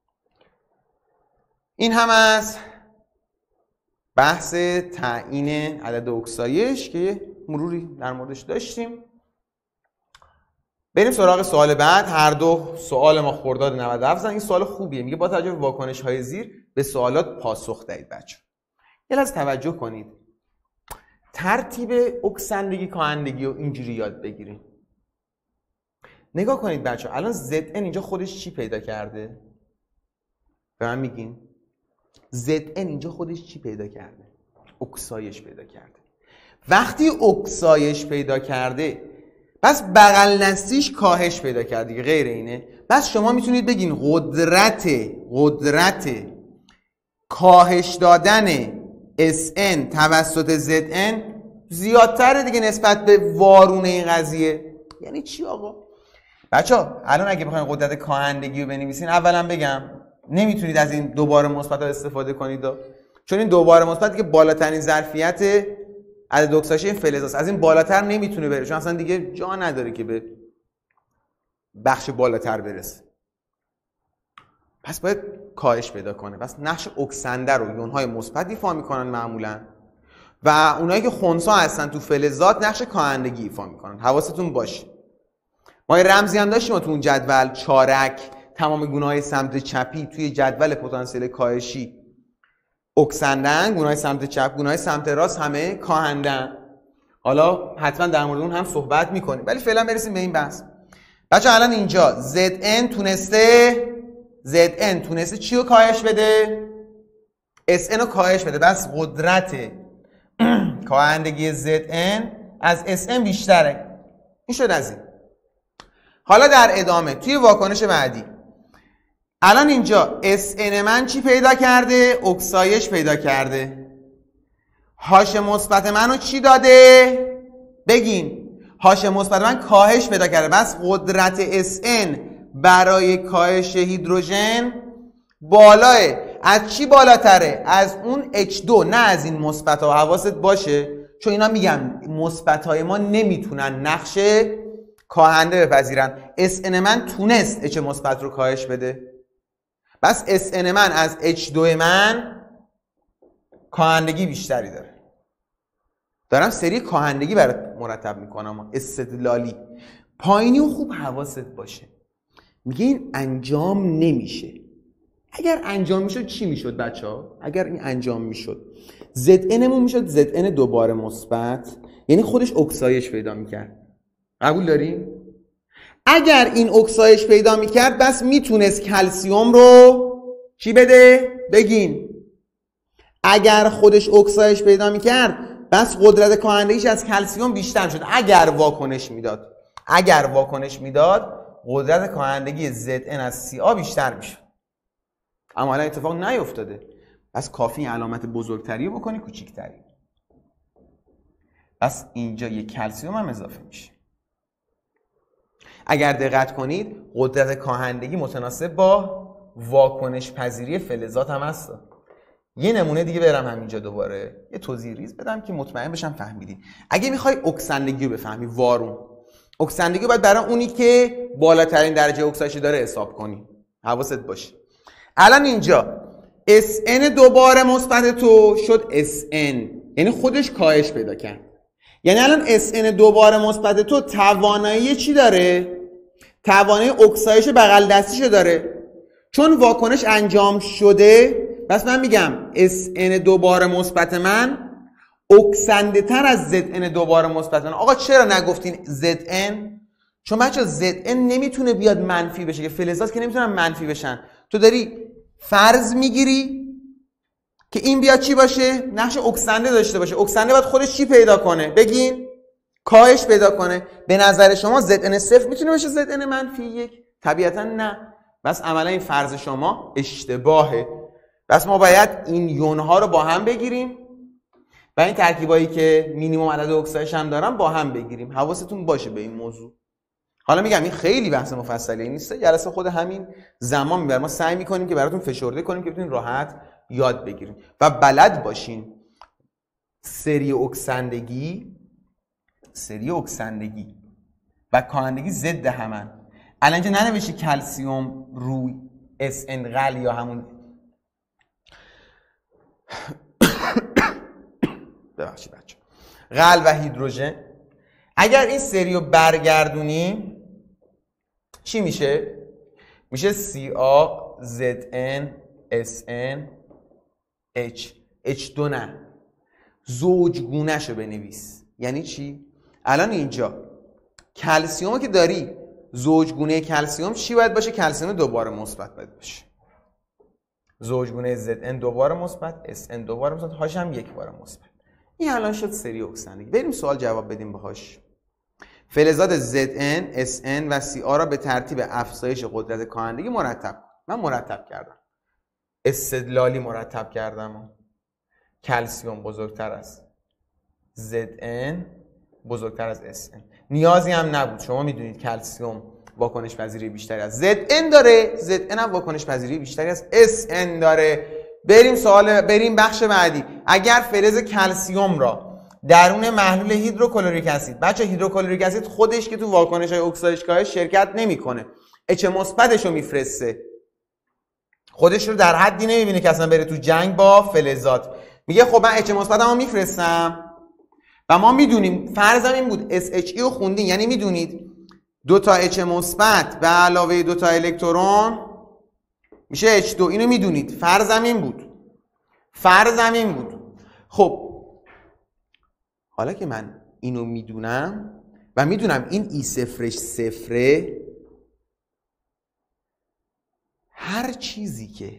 این هم از بحث تعیین عدد اکسایش که مروری در موردش داشتیم. بریم سراغ سوال بعد. هر دو سوال ما خرداد نود و هفت. این سوال خوبیه، میگه با توجه به واکنش های زیر به سوالات پاسخ دهید. بچه یه لحظه توجه کنید، ترتیب اکسندگی کاهندگی رو اینجوری یاد بگیرید. نگاه کنید بچه ها، الان زد ان اینجا خودش چی پیدا کرده؟ به من میگین زد ان اینجا خودش چی پیدا کرده؟ اکسایش پیدا کرده. وقتی اکسایش پیدا کرده پس بغل دستیش کاهش پیدا کرده دیگه، غیر اینه. پس شما میتونید بگین قدرت قدرت کاهش دادن اس ان توسط زد ان زیادتره دیگه نسبت به وارونه این قضیه. یعنی چی آقا؟ بچه‌ها الان اگه بخواید قدرت کاهندگی رو بنویسین، اولا بگم نمیتونید از این دوباره مثبت ها استفاده کنید دا. چون این دوباره مثبت که بالاترین ظرفیت عدد اکسایش این فلزاست، از این بالاتر نمیتونه بره، چون اصلا دیگه جا نداره که به بخش بالاتر برسه. پس باید کاهش پیدا کنه. پس نقش اکسنده رو یون‌های مثبت ایفا میکنن معمولا و اونایی که خنثی هستن تو فلزات نقش کاهندگی ایفا میکنن. حواستون باشه. ما یه رمزی هم داشتیم تو اون جدول، چارک. تمام گونه‌های سمت چپی توی جدول پتانسیل کاهشی اکسندن، گونه‌های سمت چپ، گونه‌های سمت راست همه کاهندن. حالا حتما در مورد اون هم صحبت میکنیم، ولی فعلا برسیم به این بحث. بچه الان اینجا زد ان تونسته زد ان تونسته چی رو کاهش بده؟ اس ان رو کاهش بده. بس قدرت کاهندگی زد ان از اس ان بیشتره. این شد از این. حالا در ادامه توی واکنش بعدی الان اینجا اس ان من چی پیدا کرده؟ اکسایش پیدا کرده. هاش مثبت منو چی داده؟ بگین. هاش مثبت من کاهش پیدا کرده. بس قدرت اس ان برای کاهش هیدروژن بالاه. از چی بالاتره؟ از اون اچ دو، نه از این مثبت ها. حواست باشه چون اینا میگم مثبت های ما نمیتونن نقش کاهنده بپذیرن. اس ان من تونست اچ مثبت رو کاهش بده. بس اس ان من از اچ دو من کاهندگی بیشتری داره. دارم سری کاهندگی برات مرتب میکنم، استدلالی. پایینی و خوب حواست باشه. میگه این انجام نمیشه. اگر انجام میشد چی میشد بچه ها؟ اگر این انجام میشد زد انمون میشد زد ان دوباره مثبت، یعنی خودش اکسایش پیدا میکرد. قبول داریم؟ اگر این اکسایش پیدا میکرد بس میتونست کلسیوم رو چی بده؟ بگین. اگر خودش اکسایش پیدا میکرد بس قدرت کاهندگیش از کلسیوم بیشتر شد. اگر واکنش میداد اگر واکنش میداد قدرت کاهندگی زد ان از سی آ بیشتر میشد. اما الان اتفاق نیفتاده. پس کافی علامت بزرگتری رو بکنی کوچیکتری. پس اینجا یک کلسیوم هم اضافه میشه. اگر دقت کنید قدرت کاهندگی متناسب با واکنش پذیری فلزات هم هست. یه نمونه دیگه برم همینجا دوباره یه توضیح ریز بدم که مطمئن بشم فهمیدین. اگه میخوای اکسندگی رو بفهمی، وارون اکسندگی رو باید برای اونی که بالاترین درجه اکسایش داره حساب کنی. حواست باشه. الان اینجا اس ان دوباره مثبت تو شد اس ان، یعنی خودش کاهش پیدا کرد. یعنی الان اس ان دوباره مثبت تو توانایی چی داره؟ توانایی اکسایش بغل دستیشو داره. چون واکنش انجام شده بس من میگم اس ان دوباره مثبت من اکسنده تر از زد ان دوباره مثبت من. آقا چرا نگفتین زد ان؟ چون بچه زد ان نمیتونه بیاد منفی بشه که فلزات که نمیتونن منفی بشن. تو داری فرض میگیری که این بیاد چی باشه؟ نقش اکسنده داشته باشه. اکسنده باید خودش چی پیدا کنه؟ بگین. کاهش پیدا کنه. به نظر شما زد ان صفر میتونه بشه زد ان منفی یک؟ طبیعتا نه. بس عملا این فرض شما اشتباهه. بس ما باید این یونها رو با هم بگیریم و این ترکیبایی که مینیمم عدد اکسایش هم دارن با هم بگیریم. حواستون باشه به این موضوع. حالا میگم این خیلی بحث مفصلی نیست، جلسه خود همین زمان میبره. ما سعی میکنیم که براتون فشرده کنیم که بتونین راحت یاد بگیریم و بلد باشین. سری اکسندگی سری اکسندگی و کاهندگی ضد همن. الان اینجا ننوشی کلسیوم روی اس ان غل یا همون ببخشید بچه غل و هیدروژن. اگر این سری رو برگردونیم چی میشه؟ میشه سی آ زد ان اس ان اچ اچ دو نه زوجگونه‌شو بنویس. یعنی چی؟ الان اینجا کلسیوم که داری زوجگونه کلسیم چی باید باشه؟ کلسیم دوباره مثبت باید باشه. زوجگونه زد ان دوباره مثبت، اس ان دوباره مثبت، هاش هم یک بار مثبت. این الان شد سری اکسندگی. بریم سوال جواب بدیم باهاش. فلزات زد ان، اس ان و سی آ را به ترتیب افزایش قدرت کاهندگی مرتب. من مرتب کردم. استدلالی مرتب کردم. کلسیم بزرگتر از زد ان، بزرگتر از اس ان. نیازی هم نبود. شما میدونید کلسیم واکنش پذیری بیشتری از زد ان داره، زد ان هم واکنش پذیری بیشتری از اس ان داره. بریم سوال بریم بخش بعدی. اگر فلز کلسیم را درون محلول هیدروکلوریک اسید، بچه هیدروکلوریک اسید خودش که تو واکنش های اکسایش کاهش شرکت نمیکنه، اچ مثبتش رو میفرسته، خودش رو در حدی نمیبینه که اصلا بره تو جنگ با فلزات. میگه خب من اچ مثبتمو میفرستم و ما میدونیم فرضم این بود اس اچ ای رو خوندین، یعنی میدونید دو تا اچ مثبت به علاوه دو تا الکترون میشه اچ دو. اینو میدونید، فرضم این بود، فرضم این بود. خب حالا که من اینو میدونم و میدونم این ای صفرش صفره، هر چیزی که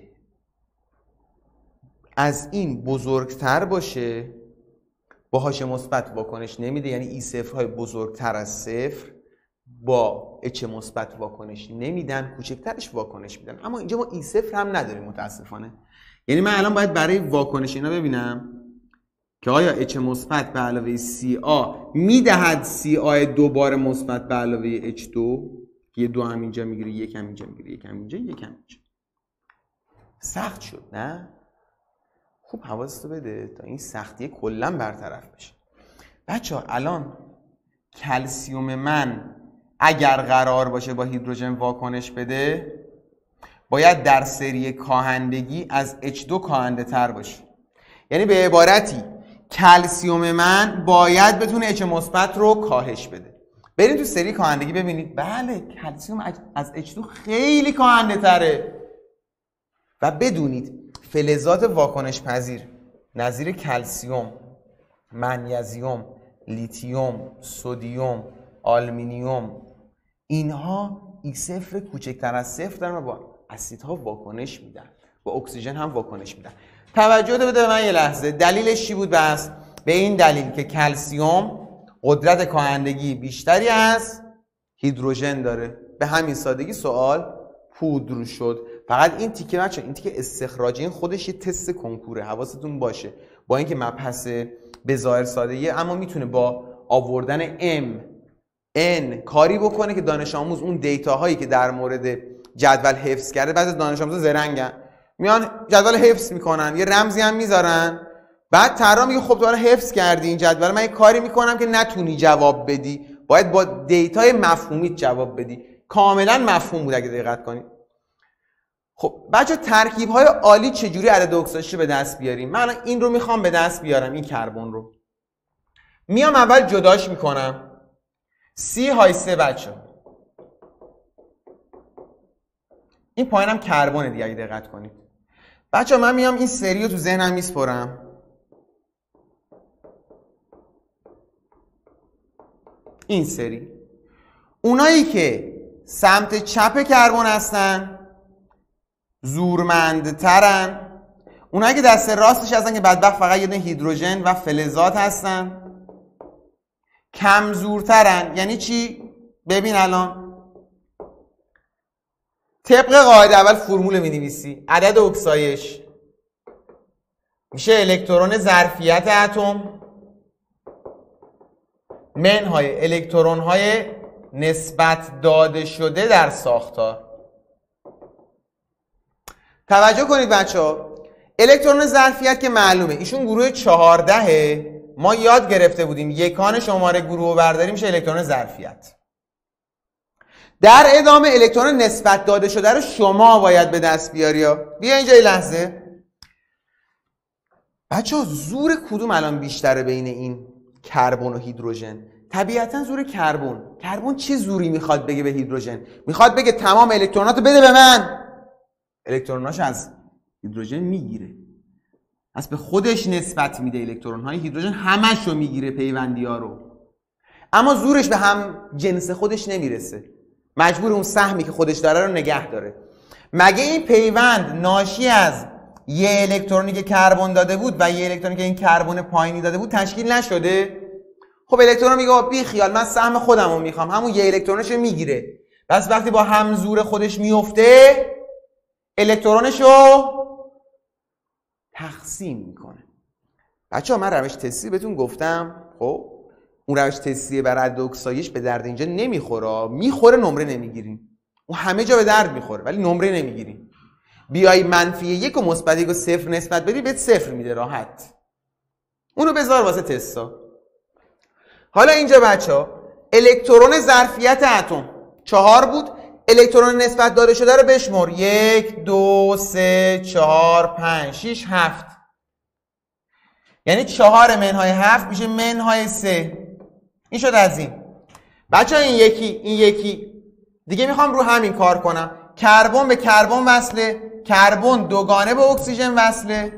از این بزرگتر باشه با هاش مثبت واکنش نمیده، یعنی ای صفرهای بزرگتر از صفر با اچ مثبت واکنش نمیدن، کوچکترش واکنش میدن. اما اینجا ما ای صفر هم نداریم متاسفانه. یعنی من الان باید برای واکنش اینا ببینم که آیا اچ مثبت به علاوه سی آ میدهد سی آ دوباره مثبت به علاوه اچ دو، یه دو هم اینجا میگیره، یک هم اینجا میگیره، یک هم اینجا، یک هم اینجا. سخت شد نه؟ خوب حواستو بده تا این سختی کلا برطرف بشه. بچه‌ها الان کلسیوم من اگر قرار باشه با هیدروژن واکنش بده، باید در سری کاهندگی از اچ دو کاهنده تر باشه. یعنی به عبارتی کلسیوم من باید بتونه اچ مثبت رو کاهش بده. بریم تو سری کاهندگی ببینید. بله کلسیوم از اچ دو خیلی کاهنده تره. و بدونید فلزات واکنش پذیر نظیر کلسیوم، منیزیم، لیتیوم، سدیم، آلومینیوم، اینها ای صفر کوچکتر از صفر دارن و با اسیدها واکنش میدن، با اکسیژن هم واکنش میدن. توجه بده به من یه لحظه. دلیلش چی بود بس؟ به این دلیل که کلسیوم قدرت کاهندگی بیشتری از هیدروژن داره. به همین سادگی سوال پودر شد. فقط این تیکه بچه، این تیکه استخراجی، این خودش یه تست کنکوره، حواستون باشه. با اینکه مبحث به ظاهر ساده‌ایه، اما میتونه با آوردن ام ان کاری بکنه که دانش آموز اون دیتاهایی که در مورد جدول حفظ کرده، بعضی دانش آموزا زرنگن میان جدول حفظ میکنن، یه رمزی هم میذارن، بعد طراح میگه خب تو الان حفظ کردی این جدول، من یه کاری میکنم که نتونی جواب بدی، باید با دیتای مفهومی جواب بدی. کاملا مفهوم بود اگه دقت کنید. خب بچه ترکیب های عالی چجوری عدد اکسایدی رو به دست بیاریم؟ من الان این رو میخوام به دست بیارم، این کربن رو میام اول جداش میکنم. سی های سه بچه، این پایینم کربن دیگه اگه دقت کنید. بچه من میام این سری رو تو ذهنم میسپرم. این سری اونایی که سمت چپ کربن هستن زورمندترن، اونایی که دست راستش هستن که بدبخت فقط یه دونه هیدروژن و فلزات هستن کم زورترن. یعنی چی؟ ببین الان طبق قاعده اول فرمول می نویسی. عدد اکسایش میشه الکترون ظرفیت اتم منهای الکترون های نسبت داده شده در ساختار. توجه کنید بچه ها، الکترون ظرفیت که معلومه ایشون گروه چهاردهه. ما یاد گرفته بودیم یکان شماره گروه برداری میشه الکترون ظرفیت. در ادامه الکترون نسبت داده شده رو شما باید به دست بیاری. بیا اینجا یه لحظه بچه ها، زور کدوم الان بیشتره بین این کربن و هیدروژن؟ طبیعتا زور کربن. کربن چه زوری میخواد بگه به هیدروژن؟ میخواد بگه تمام الکتروناتو بده به من. الکتروناش از هیدروژن میگیره، پس به خودش نسبت میده. الکترون های هیدروژن همش رو میگیره، پیوندی ها رو، اما زورش به هم جنس خودش نمیرسه. مجبور اون سهمی که خودش داره رو نگه داره. مگه این پیوند ناشی از یه الکترونی که کربن داده بود و یه الکترونی که این کربن پایینی داده بود تشکیل نشده؟ خب الکترون میگه بی خیال، من سهم خودم رو میخوام، همون یه الکترونش رو میگیره. بس وقتی با همزور خودش میفته الکترونش رو تقسیم میکنه. بچه ها من روش تستی بهتون گفتم، خب اون روش تستی بر رد اکسایش به درد اینجا نمیخوره. میخوره نمره نمیگیریم، اون همه جا به درد میخوره ولی نمره نمیگیریم. بیای منفی یک و مثبت یک و صفر نسبت بدی بهت صفر میده راحت. اونو بذار واسه تستا. حالا اینجا بچه ها الکترون ظرفیت اتم چهار بود، الکترون نسبت داده شده رو بشمر. یک دو سه چهار پنج شیش هفت، یعنی چهار منهای هفت میشه منهای سه. این شد از این. بچه ها این یکی این یکی دیگه میخوام رو همین کار کنم. کربن به کربن وصله، کربن دوگانه به اکسیژن وصله.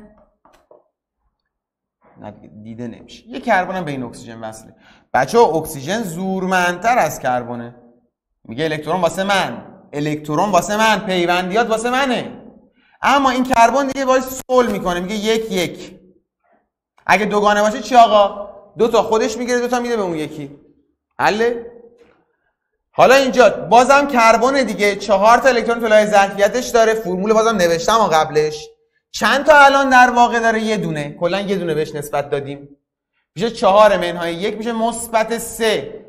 نه دیگه دیده نمیشه. یه کربن هم به این اکسیژن وصله. بچه ها اکسیژن زورمندتر از کربنه. میگه الکترون واسه من، الکترون واسه من، پیوندیات واسه منه. اما این کربن دیگه باعث صلح میکنه، میگه یک یک. اگه دوگانه باشه چی آقا؟ دو تا خودش میگیره، دو تا میده به اون یکی. حله؟ حالا اینجا بازم کربن دیگه، چهار تا الکترون طلای ظرفیتش داره. فرمول بازم نوشتم و قبلش. چند تا الان در واقع داره؟ یه دونه. کلا یه دونه بهش نسبت دادیم. میشه چهار منهای یک میشه مثبت سه.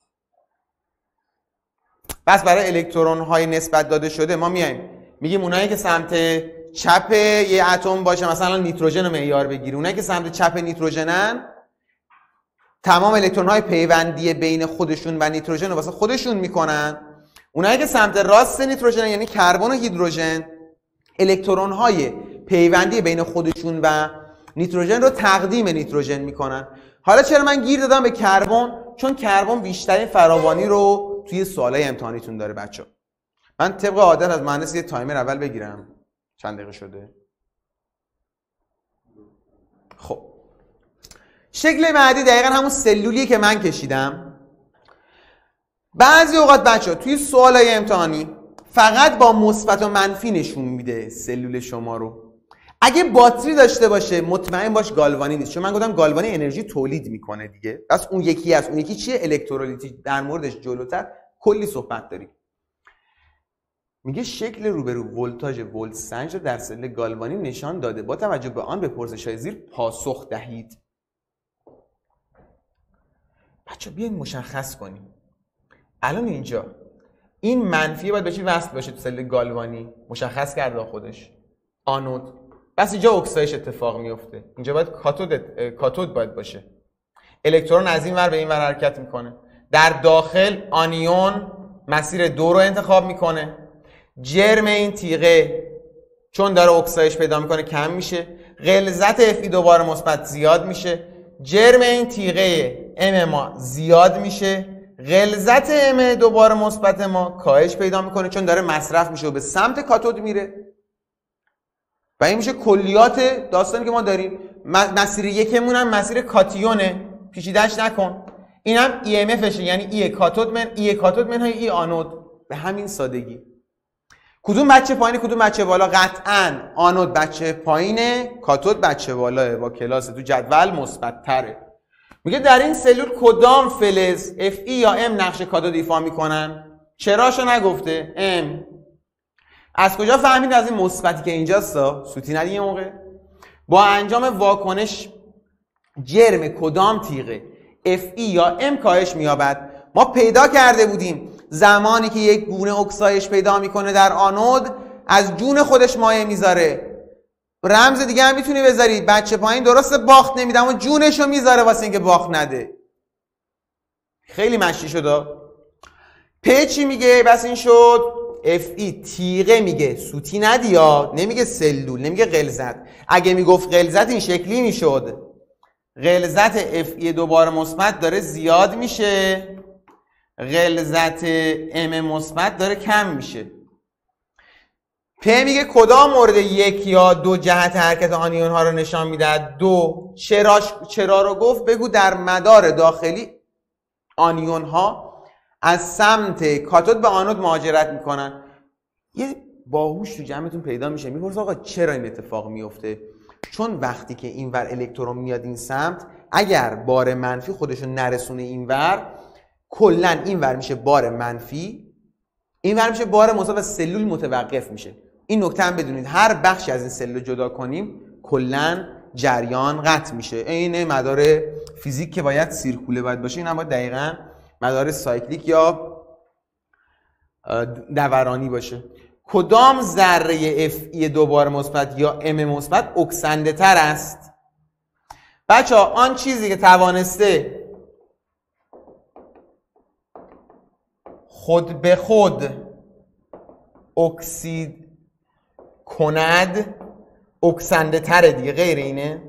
پس برای الکترون های نسبت داده شده ما میایم میگیم اونایی که سمت چپ یه اتم باشه، مثلا نیتروژن رو معیار بگیر، اونایی که سمت چپ نیتروژنن تمام الکترون های پیوندی بین خودشون و نیتروژن رو واسه خودشون میکنن. اونایی که سمت راست نیتروژن یعنی کربن و هیدروژن الکترون های پیوندی بین خودشون و نیتروژن رو تقدیم نیتروژن میکنن. حالا چرا من گیر دادم به کربن؟ چون کربن بیشترین فراوانی رو توی سوالای امتحانیتون داره بچه. من طبق عادت از مهندس یه تایمر اول بگیرم. چند دقیقه شده؟ خب شکل بعدی دقیقا همون سلولیه که من کشیدم. بعضی اوقات بچه توی سوالای امتحانی فقط با مثبت و منفی نشون میده سلول شما رو. اگه باتری داشته باشه مطمئن باش گالوانی نیست، چون من گفتم گالوانی انرژی تولید میکنه دیگه. پس اون یکی است. اون یکی چیه؟ الکترولیتی. در موردش جلوتر کلی صحبت داریم. میگه شکل روبرو ولتاژ ولت سنج رو در سلول گالوانی نشان داده، با توجه به آن به پرسش‌های زیر پاسخ دهید. بچه بیاین مشخص کنیم. الان اینجا این منفی باید به چی وصل باشه تو سلول گالوانی؟ مشخص کرده خودش. آنود. بس اینجا اکسایش اتفاق میفته. اینجا باید کاتود کاتود باید باشه. الکترون از این ور به این ور حرکت میکنه. در داخل آنیون مسیر دو رو انتخاب میکنه. جرم این تیغه چون داره اکسایش پیدا میکنه کم میشه. غلظت اف ای دوباره مثبت زیاد میشه. جرم این تیغه ام ما زیاد میشه. غلظت ام دوباره مثبت ما کاهش پیدا میکنه چون داره مصرف میشه و به سمت کاتود میره. و این میشه کلیات داستانی که ما داریم. مسیر یکمون هم مسیر کاتیونه، پیچیده‌اش نکن. اینم ای ام افشه، یعنی ای کاتود من ای کاتود منهای ای آنود. به همین سادگی. کدوم بچه پایینه کدوم بچه بالا؟ قطعاً آنود بچه پایینه، کاتود بچه بالاه. با کلاس تو جدول مثبت تره. میگه در این سلول کدام فلز اف ای یا ام نقش کاتود ایفا میکنن؟ چراشو نگفته. ام. از کجا فهمید؟ از این مثبتی که اینجاست. سوتی ندی یه موقع. با انجام واکنش جرم کدام تیغه اف ای یا ام کاهش مییابد. ما پیدا کرده بودیم زمانی که یک گونه اکسایش پیدا میکنه در آنود از جون خودش مایع میذاره. رمز دیگه هم میتونی بذاری. بچه پایین درسته باخت نمیده اما جونشو میذاره واسه اینکه باخت نده. خیلی مشتی شد. پ چی میگه؟ بس این شد اف ای تیغه. میگه سوتی ندی یا نمیگه سلول، نمیگه غلظت. اگه میگفت غلظت این شکلی میشد. غلظت اف ای دوباره مثبت داره زیاد میشه، غلظت ام مثبت داره کم میشه. پ میگه کدام مورد یک یا دو جهت حرکت آنیون ها رو نشان میده؟ دو. چراش چرا رو گفت؟ بگو در مدار داخلی آنیون ها از سمت کاتود به آنود مهاجرت میکنن. یه باهوش تو جمعتون پیدا میشه میپرسه آقا چرا این اتفاق میفته؟ چون وقتی که اینور الکترون میاد این سمت، اگر بار منفی خودشو نرسونه اینور، کلا اینور میشه بار منفی، اینور میشه بار مثبت و سلول متوقف میشه. این نکته هم بدونید، هر بخشی از این سلول جدا کنیم کلا جریان قطع میشه. عین مدار فیزیک که باید سیرکوله باید باشه، این هم باید دقیقاً مدار سایکلیک یا دورانی باشه. کدام ذره اف ای دوباره مثبت یا ام مثبت اکسنده تر است؟ بچه ها آن چیزی که توانسته خود به خود اکسید کند اکسنده تره دیگه، غیر اینه؟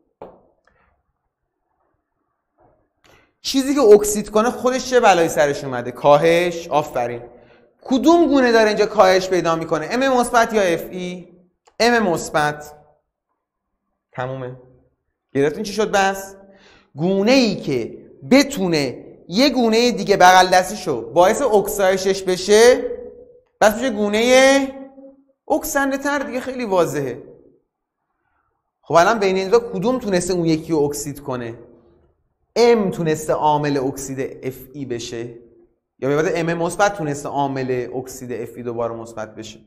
چیزی که اکسید کنه خودش چه بلایی سرش اومده؟ کاهش. آفرین. کدوم گونه داره اینجا کاهش پیدا میکنه؟ ام مثبت یا اف ای؟ ام مثبت. تمومه. گرفتین چی شد بس؟ گونه ای که بتونه یه گونه دیگه بغل دستیشو باعث اکسایشش بشه، بس میشه گونه اکسنده تر دیگه. خیلی واضحه. خب الان بین این دو کدوم تونسته اون یکی رو اکسید کنه؟ ام تونسته عامل اکسید اف ای بشه، یا به بعد ام مثبت تونسته عامل اکسید اف ای دوباره مثبت بشه.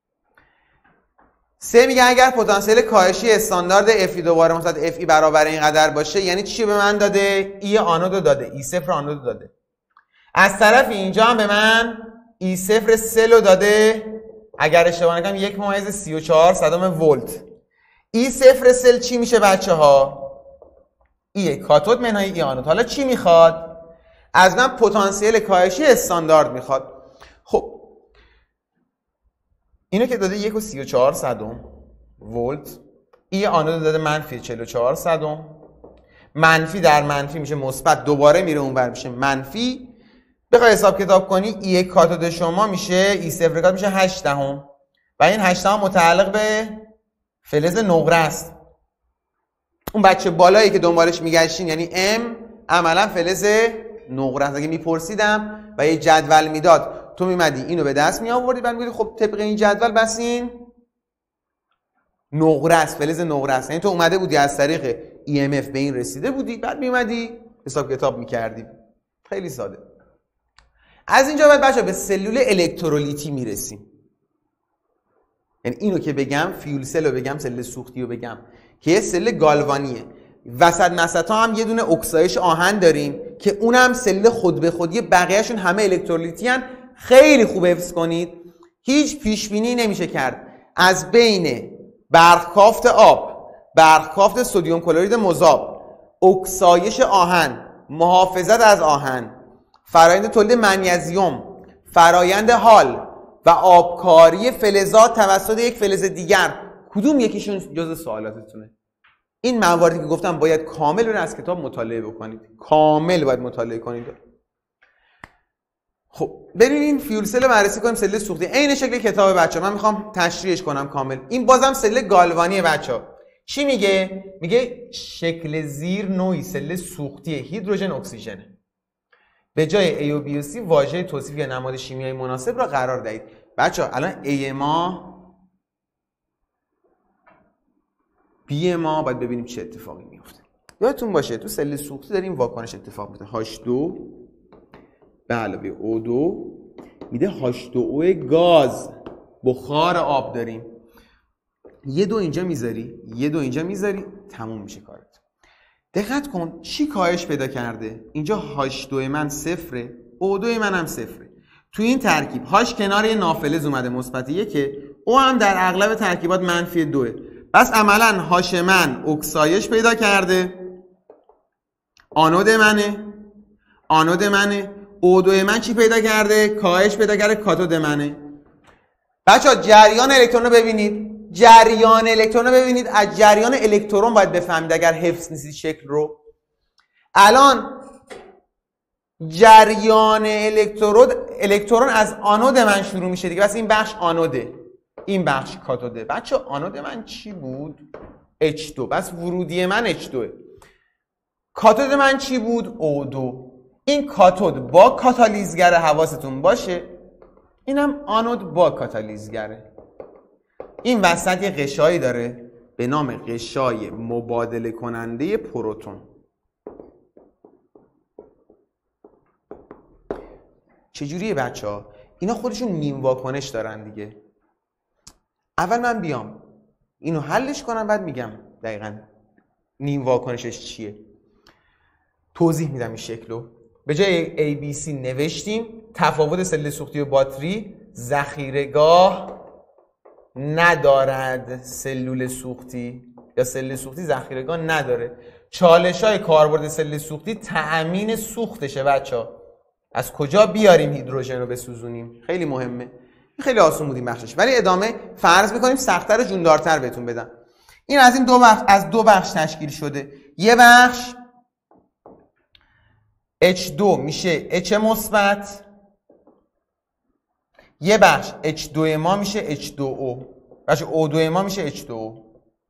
سه میگه اگر پتانسیل کاهشی استاندارد اف ای دوباره مثبت اف ای برابر اینقدر باشه، یعنی چی به من داده؟ ای آنود داده، ای صفر آنود داده. از طرف اینجا هم به من ای صفر سل داده، اگر اشتباه نکنم یک ممیز سی و چهار صدم ولت. ای صفر سل چی میشه بچه ها؟ ای کاتود منهای ای آنود. حالا چی میخواد؟ از من پتانسیل کاهشی استاندارد میخواد. خب اینو که داده یک و سی و چهار صدم ولت، ای آنود داده منفی چهل و چهار صدم، منفی در منفی میشه مثبت، دوباره میره اونور میشه منفی. بخوای حساب کتاب کنی ای کاتود شما میشه ای صفر کاتود میشه هشت دهم و این هشت دهم متعلق به فلز نقره است. اون بچه بالایی که دنبالش میگشتین یعنی ام عملا فلز نقره است. اگه میپرسیدم و یه جدول میداد، تو میمدی اینو به دست می آوردی، بعد میگفتی خب طبق این جدول بس این نقره است، فلز نقره است. یعنی تو اومده بودی از طریق ای ام اف به این رسیده بودی، بعد میومدی حساب کتاب میکردی. خیلی ساده. از اینجا بعد بچه‌ها به سلول الکترولیتی میرسیم. یعنی اینو که بگم، فیول سل رو بگم، سلول سوختی رو بگم که یه سلول گالوانیه. وسط مسطا هم یه دونه اکسایش آهن داریم که اونم سلول خود به خودی، بقیه‌شون همه الکترولیتی ان. خیلی خوب حفظ کنید، هیچ پیش بینی نمیشه کرد از بین برقکافت آب، برقکافت سدیم کلرید مذاب، اکسایش آهن، محافظت از آهن، فرایند تولید منیزیم، فرایند حال و آبکاری فلزات توسط یک فلز دیگر، کدوم یکیشون جزء سوالاتتونه؟ این مواردی که گفتم باید کامل رو از کتاب مطالعه بکنید، کامل باید مطالعه کنید. خب بریم این فیول سل رو بررسی کنیم. سلول سوختی عین شکل کتاب بچه، من میخوام تشریحش کنم کامل. این بازم سلول گالوانیه بچه. چی میگه؟ میگه شکل زیر نوعی سلول سوختی هیدروژن اکسیژن. به جای A و B و C واژه توصیف یا نماد شیمیایی مناسب را قرار دهید. بچه الان A ما B ما باید ببینیم چه اتفاقی میفته. یادتون باشه تو سلول سوختی داریم واکنش اتفاق میفته. هاچ دو به علاوه او دو میده هاچ دو او گاز، بخار آب داریم. یه دو اینجا میذاری، یه دو اینجا میذاری، تموم میشه کارت. دقت کن چی کاهش پیدا کرده؟ اینجا هاچ دو من صفره، او دو من هم صفره. تو این ترکیب هاش کنار یه نافلز اومده مثبت یکه، او هم در اغلب ترکیبات منفی دوه. پس عملا هاش من اکسایش پیدا کرده، آنود منه، آنود منه. او دو من چی پیدا کرده؟ کاهش پیدا کرده، کاتود منه. بچه ها جریان الکترون رو ببینید، جریان الکترون رو ببینید. از جریان الکترون باید بفهمید اگر حفظ نیستید شکل رو. الان جریان الکترون الکترون از آنود من شروع میشه دیگه، بس این بخش آنوده، این بخش کاتوده. بچه آنود من چی بود؟ اچ دو. بس ورودی من اچ دو. کاتود من چی بود؟ او دو. این کاتود با کاتالیزگر، حواستون باشه. اینم آنود با کاتالیزگره. این وسط یه غشایی داره به نام غشای مبادله کننده پروتون. چجوریه بچه ها؟ اینا خودشون نیم واکنش دارن دیگه. اول من بیام اینو حلش کنم، بعد میگم دقیقاً نیم واکنشش چیه. توضیح میدم این شکلو. به جای ای بی سی نوشتیم تفاوت سلول سوختی و باتری ذخیره‌گاه ندارد. سلول سوختی یا سلول سوختی ذخیره‌گاه نداره. چالش‌های کاربرد سلول سوختی تأمین سوختشه بچه‌ها. از کجا بیاریم هیدروژن رو بسوزونیم؟ خیلی مهمه. خیلی آسون بود این بخشش، ولی ادامه فرض می‌کنیم سخت‌تر و جوندارتر بهتون بدم. این از این دو بخش از دو بخش تشکیل شده. یه بخش اچ دو میشه اچ مثبت، یه بخش اچ دو ما میشه اچ دو او، بخش او دو ما میشه اچ دو او.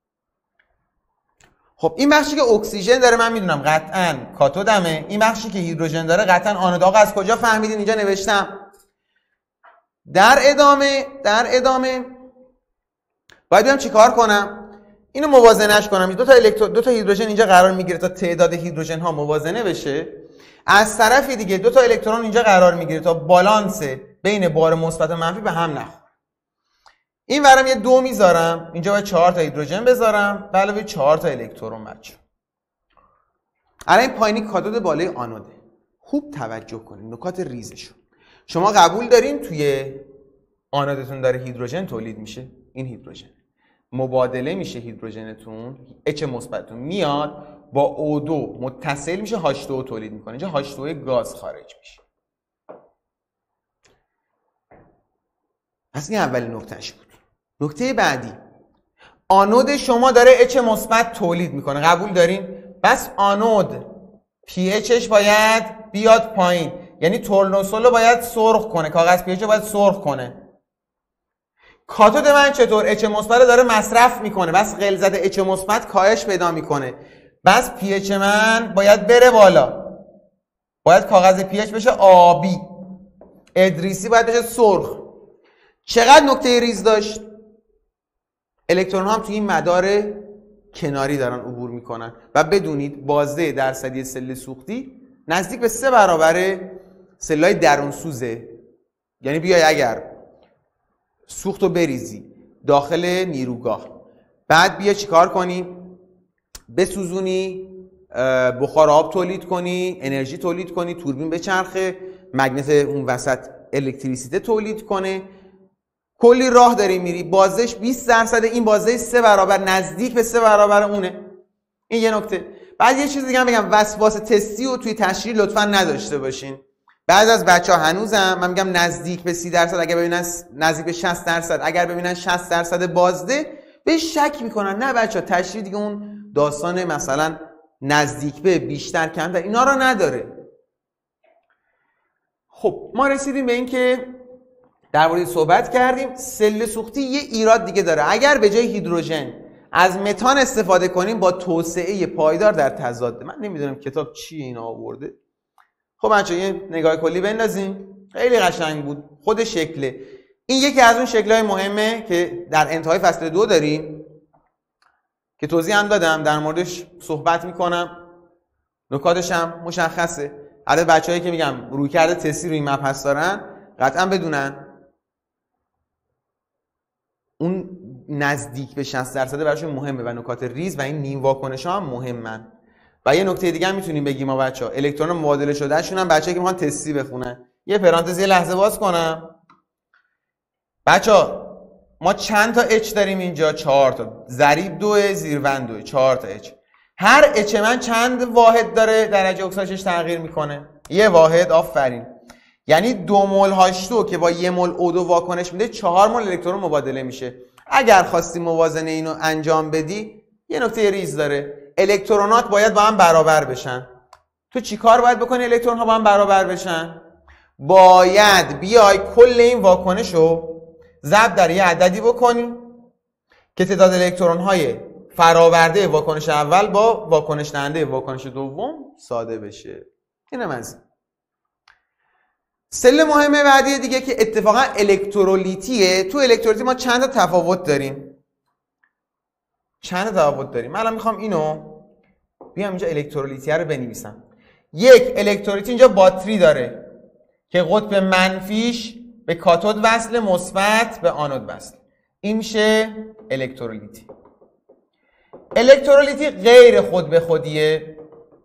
خب این بخشی که اکسیژن داره من میدونم قطعاً کاتودمه. این بخشی که هیدروژن داره قطعاً آنود. آقا از کجا فهمیدین؟ اینجا نوشتم. در ادامه در ادامه باید بیام چیکار کنم؟ اینو موازنهش کنم. دو تا الکترون دو تا هیدروژن اینجا قرار میگیره تا تعداد هیدروژن ها موازنه بشه. از طرف دیگه دو تا الکترون اینجا قرار میگیره تا بالانس بین بار مثبت و منفی به هم نخوره. این ورم یه دو میذارم، اینجا باید چهار تا هیدروژن بذارم به علاوه چهار تا الکترون بچه. الان این پایینی کاتود بالای آنوده. خوب توجه کنید نکات ریزشو. شما قبول دارین توی آنودتون داره هیدروژن تولید میشه؟ این هیدروژن مبادله میشه، هیدروژنتون اچ مثبتتون میاد با او دو متصل میشه، هاش دو او تولید میکنه. اینجا هاش دو او گاز خارج میشه. پس این اولین نکتهش بود. نکته بعدی، آنود شما داره اچ مثبت تولید میکنه. قبول دارین؟ بس آنود پی اچش باید بیاد پایین، یعنی تورنوسول رو باید سرخ کنه، کاغذ پی اچ رو باید سرخ کنه. کاتود من چطور؟ اچ مثبت داره مصرف میکنه، بس غلظت اچ مثبت کاهش پیدا میکنه. بس پی اچ من باید بره بالا، باید کاغذ پی اچ بشه آبی، ادریسی باید بشه سرخ. چقدر نکته ریز داشت؟ الکترون ها هم توی این مدار کناری دارن عبور میکنن و بدونید بازده درصدی سلول سوختی نزدیک به سه برابر سلولای درون سوزه. یعنی بیای اگر سوخت رو بریزی داخل نیروگاه، بعد بیا چیکار کنی؟ بسوزونی، بخار آب تولید کنی، انرژی تولید کنی، توربین بچرخه، مگنت اون وسط الکتریسیته تولید کنه، کلی راه داری میری. بازش بیست درصد، این بازه سه برابر، نزدیک به سه برابر اونه. این یه نکته. بعد یه چیز دیگه هم بگم، وسواس تستی رو توی تشریح لطفا نداشته باشین. بعضی از بچه‌ها هنوزم من میگم نزدیک به سی درصد، اگر ببینن نزدیک به شصت درصد، اگر ببینن شصت درصد بازده به شک میکنن. نه بچه‌ها، تشریح دیگه اون داستان مثلا نزدیک به بیشتر کمتر اینا رو نداره. خب ما رسیدیم به این که در مورد صحبت کردیم. سلول سوختی یه ایراد دیگه داره. اگر به جای هیدروژن از متان استفاده کنیم با توسعه پایدار در تضاد. من نمیدونم کتاب چی اینا آورده. خب بچه‌ها یه نگاه کلی بندازیم. خیلی قشنگ بود، خود شکله. این یکی از اون شکل‌های مهمه که در انتهای فصل دو داریم که توضیح هم دادم، در موردش صحبت میکنم، نکاتش هم مشخصه. عدد بچه‌هایی که میگم رویکرد تستی روی مبحث دارن قطعا بدونن اون نزدیک به شصت درصد براشون مهمه و نکات ریز و این نیم واکنش ها هم مهمن. و یه نکته دیگه هم میتونیم بگیم ما بچه‌ها، الکترون مبادله شده شون هم بچه‌ها که میخوان تستی بخونن. یه پرانتز یه لحظه باز کنم. بچه‌ها ما چند تا اچ داریم اینجا؟ چهار تا. ضریب دو، زیروند دو، چهار تا اچ. هر اچ من چند واحد داره درجه اکسیدش تغییر میکنه؟ یه واحد. آفرین. یعنی دو مول هاش دو که با یه مول او دو واکنش میده، چهار مول الکترون مبادله میشه. اگر خواستی موازنه اینو انجام بدی، یه نکته ریز داره. الکترونات باید با هم برابر بشن. تو چی کار باید بکنی الکترون ها با هم برابر بشن؟ باید بیای کل این واکنش رو ضرب در یه عددی بکنی که تعداد الکترون های فراورده واکنش اول با واکنش دهنده واکنش دوم ساده بشه. اینم از این. سل مهمه بعدی دیگه که اتفاقا الکترولیتیه. تو الکترولیتی ما چند تا تفاوت داریم چند تا تفاوت داریم من الان میخوام اینو بیام اینجا الکترولیتی رو بنویسم. یک، الکترولیتی اینجا باتری داره که قطب منفیش به کاتود وصل، مثبت به آنود وصل. این میشه الکترولیتی. الکترولیتی غیر خود به خودیه،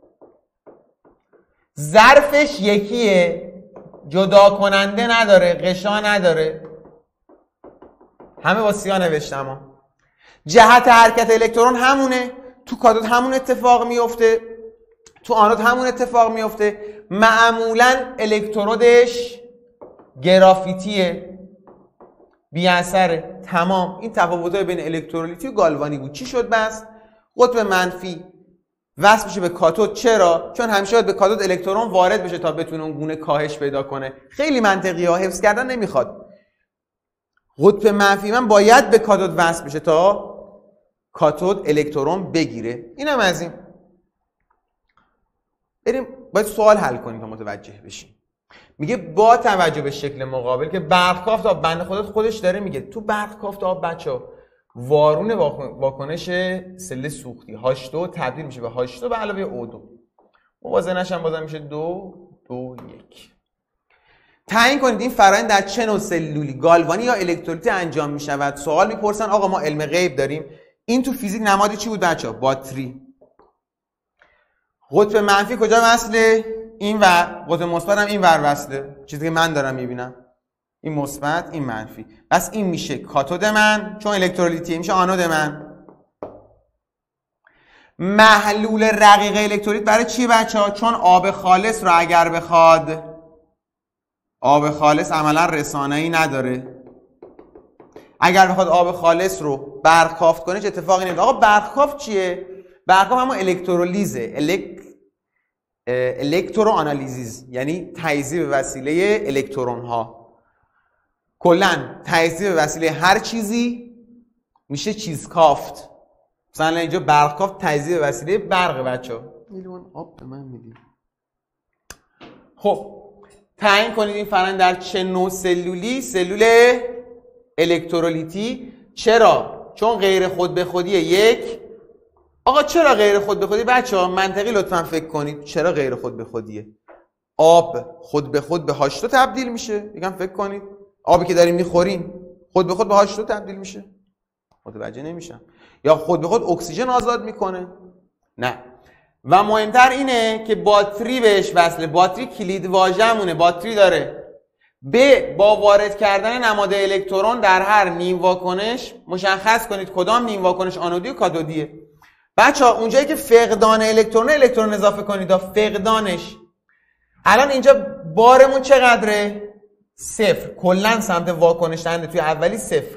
ظرفش یکیه، جدا کننده نداره، غشا نداره، همه با سیاه نوشتم ها. جهت حرکت الکترون همونه، تو کاتود همون اتفاق میفته، تو آنود همون اتفاق میفته. معمولا الکترودش گرافیتیه، بی اثره. تمام. این تفاوت‌های بین الکترولیتی و گالوانی بود. چی شد بس؟ قطب منفی وصل میشه به کاتود. چرا؟ چون همیشه باید به کاتود الکترون وارد بشه تا بتونه اون گونه کاهش پیدا کنه. خیلی منطقی ها، حفظ کردن نمیخواد. قطب منفی من باید به کاتود وصل بشه تا کاتود الکترون بگیره. اینم از این. بریم باید سوال حل کنیم تا متوجه بشیم. میگه با توجه به شکل مقابل که برق‌کافت آب، بنده خودت خودش داره میگه تو برق‌کافت آب بچه‌ها وارون واکنش سل سوختی هاش دو تبدیل میشه به هاش دو به علاوه او دو. موازنش هم بازم میشه دو دو یک. تعیین کنید این فرآیند در چه نوع سلولی، گالوانی یا الکترولیتی انجام میشود. سوال میپرسن آقا ما علم غیب داریم. این تو فیزیک نمادی چی بود بچه‌ها؟ باتری. قطب منفی کجا وصله؟ این ور. قطب مثبت هم این ور وصله. چیزی که من دارم میبینم. این مثبت، این منفی. پس این میشه کاتود من، چون الکترولیتی میشه آنود من. محلول رقیق الکترولیت برای چی بچه‌ها؟ چون آب خالص رو اگر بخواد، آب خالص عملا رسانه‌ای نداره. اگر بخواد آب خالص رو برق‌کافت کنه چه اتفاقی نمیفته. آقا برق‌کافت چیه؟ برق‌کافت همون الکترولیزه. الک الکترو آنالیزیز، یعنی تجزیه به وسیله الکترون ها. کلا تجزیه به وسیله هر چیزی میشه چیز کافت. مثلا اینجا برق کافت تجزیه به وسیله برق بچه‌ها. میلیون آب به من میدید. خب تعیین کنید این فرآیند در چه نوع سلولی؟ سلول الکترولیتی. چرا؟ چون غیر خود به خودیه. یک. آقا چرا غیر خود به خودی بچه‌ها؟ منطقی لطفا فکر کنید. چرا غیر خود به خودیه؟ آب خود به خود به هاش دو تبدیل میشه. یکم فکر کنید. آبی که داریم میخوریم خود به خود به هاش دو تبدیل میشه. متوجه نمیشم. یا خود به خود اکسیژن آزاد میکنه؟ نه. و مهمتر اینه که باتری بهش وصله. باتری کلید واژه‌مونه. باتری داره. ب با وارد کردن نماد الکترون در هر نیم واکنش مشخص کنید کدام نیم واکنش آنودی و کاتودیه. بچه‌ها اونجایی که فقدان الکترون الکترون اضافه کنید. فقدانش الان اینجا بارمون چقدره؟ صفر. کلا سمت واکنش دهنده توی اولی صفر.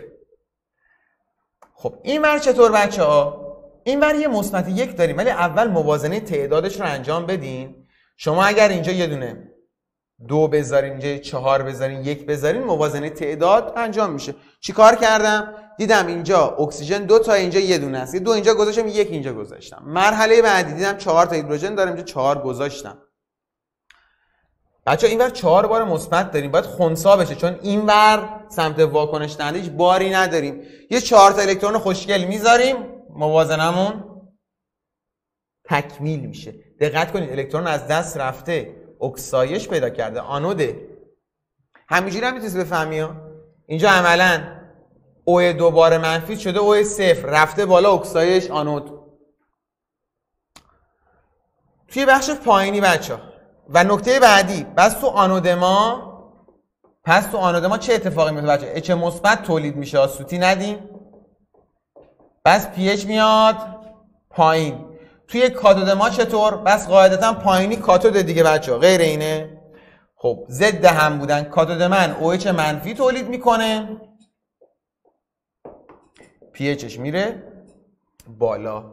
خب این ور چطور بچه‌ها؟ این ور یه مثبت یک داریم ولی اول موازنه تعدادش رو انجام بدین. شما اگر اینجا یه دونه دو بذارین، اینجا چهار بذارین، یک بذارین، موازنه تعداد انجام میشه. چیکار کردم؟ دیدم اینجا اکسیژن دو تا، اینجا یه دونه است. دو اینجا گذاشتم، یک اینجا گذاشتم. مرحله بعدی دیدم چهار تا هیدروژن دارم، اینجا چهار گذاشتم. بچه‌ها اینور چهار بار مثبت داریم، باید خنثی بشه چون اینور سمت واکنش دهنده هیچ باری نداریم. یه چهار تا الکترون خوشگل میذاریم، موازنمون تکمیل میشه. دقت کنید الکترون از دست رفته، اکسایش پیدا کرده، آنوده. همینجوری هم میتونید بفهمی ها. اینجا عملاً او دوباره منفی شده، او صفر رفته بالا، اکسایش، آنود. توی بخش پایینی بچه‌ها و نکته بعدی، پس تو آنود ما پس تو آنود ما چه اتفاقی میفته بچه؟ اچ مثبت تولید میشه، سوتی ندیم. بس پی اچ میاد پایین. توی کاتود ما چطور؟ بس قاعدتا پایینی کاتود دیگه بچه‌ها، غیر اینه. خب ضد هم بودن. کاتود من او اچ منفی تولید میکنه، پی اچش میره بالا.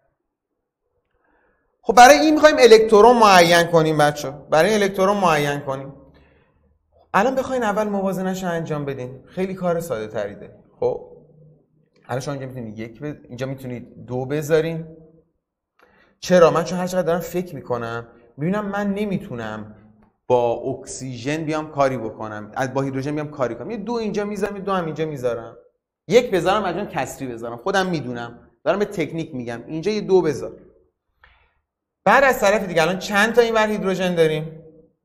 خب برای این میخوایم الکترون معین کنیم بچه. برای الکترون معین کنیم. الان بخواین اول موازنش رو انجام بدین. خیلی کار ساده تریده. خب الان شما اینجا میتونید یک بز... اینجا میتونید دو بذارین. چرا؟ من چون هر چقدر دارم فکر میکنم میبینم من نمیتونم با اکسیژن بیام کاری بکنم، از با هیدروژن بیام کاری کنم، یه دو اینجا میذارم، یه دو هم اینجا میذارم، یک بذارم مجبورم کسری بذارم، خودم میدونم، دارم به تکنیک میگم، اینجا یه دو بذار. بعد از طرف دیگه الان چند تا اینور هیدروژن داریم؟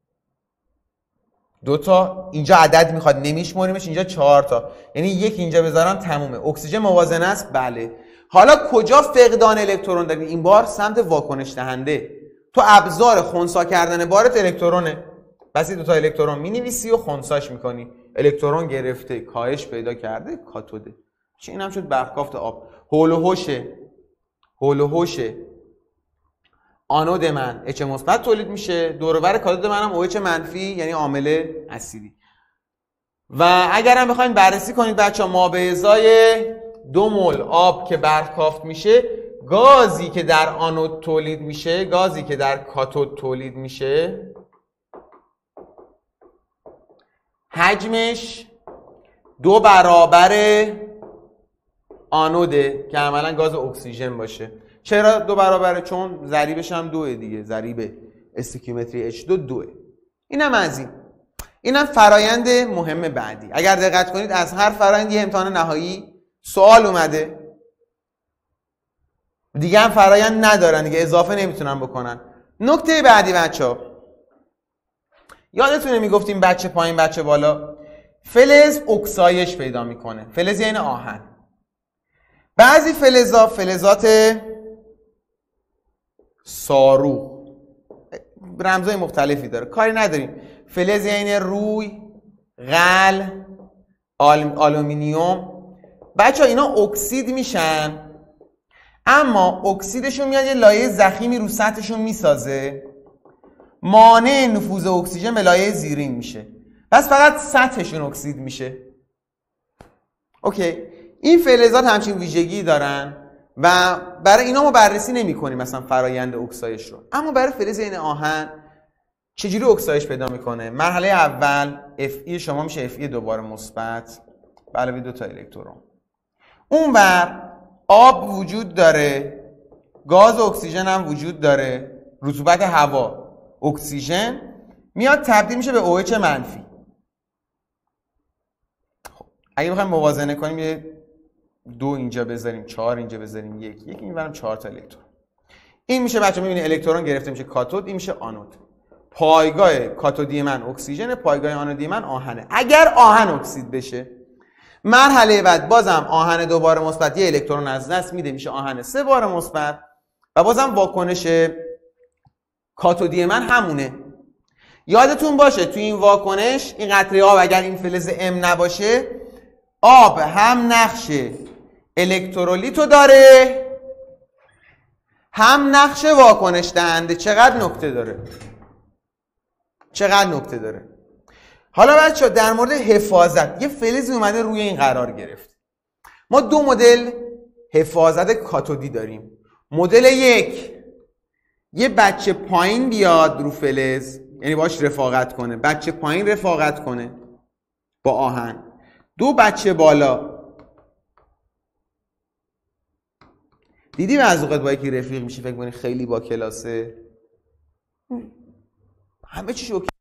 دو تا. اینجا عدد میخواد نمیشماریمش، اینجا چهار تا، یعنی یک اینجا بذارم تمومه. اکسیژن موازنه است؟ بله. حالا کجا فقدان الکترون داریم؟ این بار سمت واکنش دهنده. تو ابزار خنثی کردن بارت الکترونه، پس این دو تا الکترون مینویسی و خنثیش میکنی. الکترون گرفته، کاهش پیدا کرده، کاتوده. چه اینم شد برخکافت آب. هول و هوشه هول و هوشه آنود من اچ مثبت تولید میشه، دور و بر کاتود منم او اچ منفی، یعنی عامل اسیدی. و اگر هم بخواید بررسی کنید بچه‌ها، ما به ازای دو مول آب که برخکافت میشه، گازی که در آنود تولید میشه، گازی که در کاتود تولید میشه، حجمش دو برابر آنوده که عملا گاز اکسیژن باشه. چرا دو برابره؟ چون ضریبش هم دوه دیگه، ضریب استیکیومتری اچ دو دوه. اینم از این. اینم فرایند مهم بعدی. اگر دقت کنید از هر فرایند یه امتحان نهایی سوال اومده. دیگه هم فرایند ندارن دیگه، اضافه نمیتونن بکنن. نکته بعدی بچه‌ها، یادتونه میگفتیم بچه پایین بچه بالا، فلز اکسایش پیدا میکنه. فلز یعنی آهن. بعضی فلزا فلزات صاروخ رمزای مختلفی داره، کاری نداریم. فلز یعنی روی، غل، آلومینیوم. بچه ها اینا اکسید میشن، اما اکسیدشون میاد یه لایه ضخیمی رو سطحشون میسازه، مانع نفوذ اکسیژن به لایه زیرین میشه، پس فقط سطحشون اکسید میشه. اوکی، این فلزات همچین ویژگی دارن و برای اینا ما بررسی نمی کنیم مثلا فرایند اکسایش رو. اما برای فلز این آهن چجوری اکسایش پیدا میکنه؟ مرحله اول اف ای شما میشه اف ای دوباره مثبت به علاوه دو تا الکترون. اونور آب وجود داره، گاز و اکسیژن هم وجود داره، رطوبت هوا، اکسیژن میاد تبدیل میشه به او اچ منفی. خب اگه بخوایم موازنه کنیم یه دو اینجا بذاریم، چهار اینجا بذاریم، یک یک اینورم چهار تا الکترون. این میشه بچه میبینید الکترون گرفته میشه کاتود، این میشه آنود. پایگاه کاتودی من اکسیژن، پایگاه آنودی من آهنه. اگر آهن اکسید بشه، مرحله بعد بازم آهن دو بار مثبت یه الکترون از دست میده، میشه آهن سه بار مثبت و بازم واکنش کاتودی من همونه. یادتون باشه توی این واکنش این قطره آب اگر این فلز ام نباشه، آب هم نقش الکترولیتو داره هم نقش واکنش دهنده. چقدر نکته داره، چقدر نکته داره. حالا بچه در مورد حفاظت، یه فلزی اومده روی این قرار گرفت. ما دو مدل حفاظت کاتودی داریم. مدل یک، یه بچه پایین بیاد رو فلز، یعنی باش رفاقت کنه، بچه پایین رفاقت کنه با آهن. دو بچه بالا. دیدی بعضی اوقات با یکی رفیق میشی فکر کنی خیلی با کلاسه، همه چیش اوکی.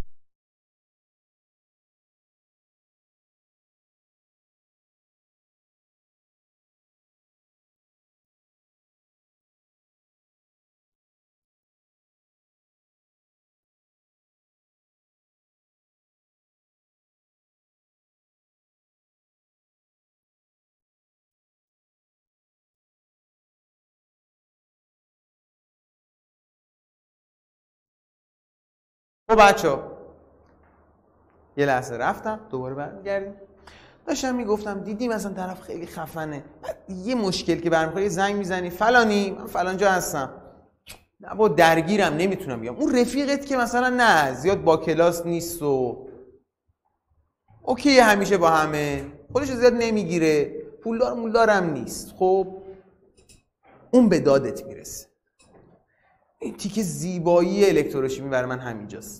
خب بچه یه لحظه رفتم، دوباره برمیگردیم. داشتم میگفتم دیدی مثلا طرف خیلی خفنه، بعد یه مشکل که برمیخوره یه زنگ میزنی فلانی من فلان جا هستم، نه با درگیرم نمیتونم بیام. اون رفیقت که مثلا نه زیاد با کلاس نیست و اوکی همیشه با همه، خودش زیاد نمیگیره، پولدار مولدارم نیست، خب اون به دادت میرسه. این تیکه زیبایی الکتروشیمی برای من همینجاست.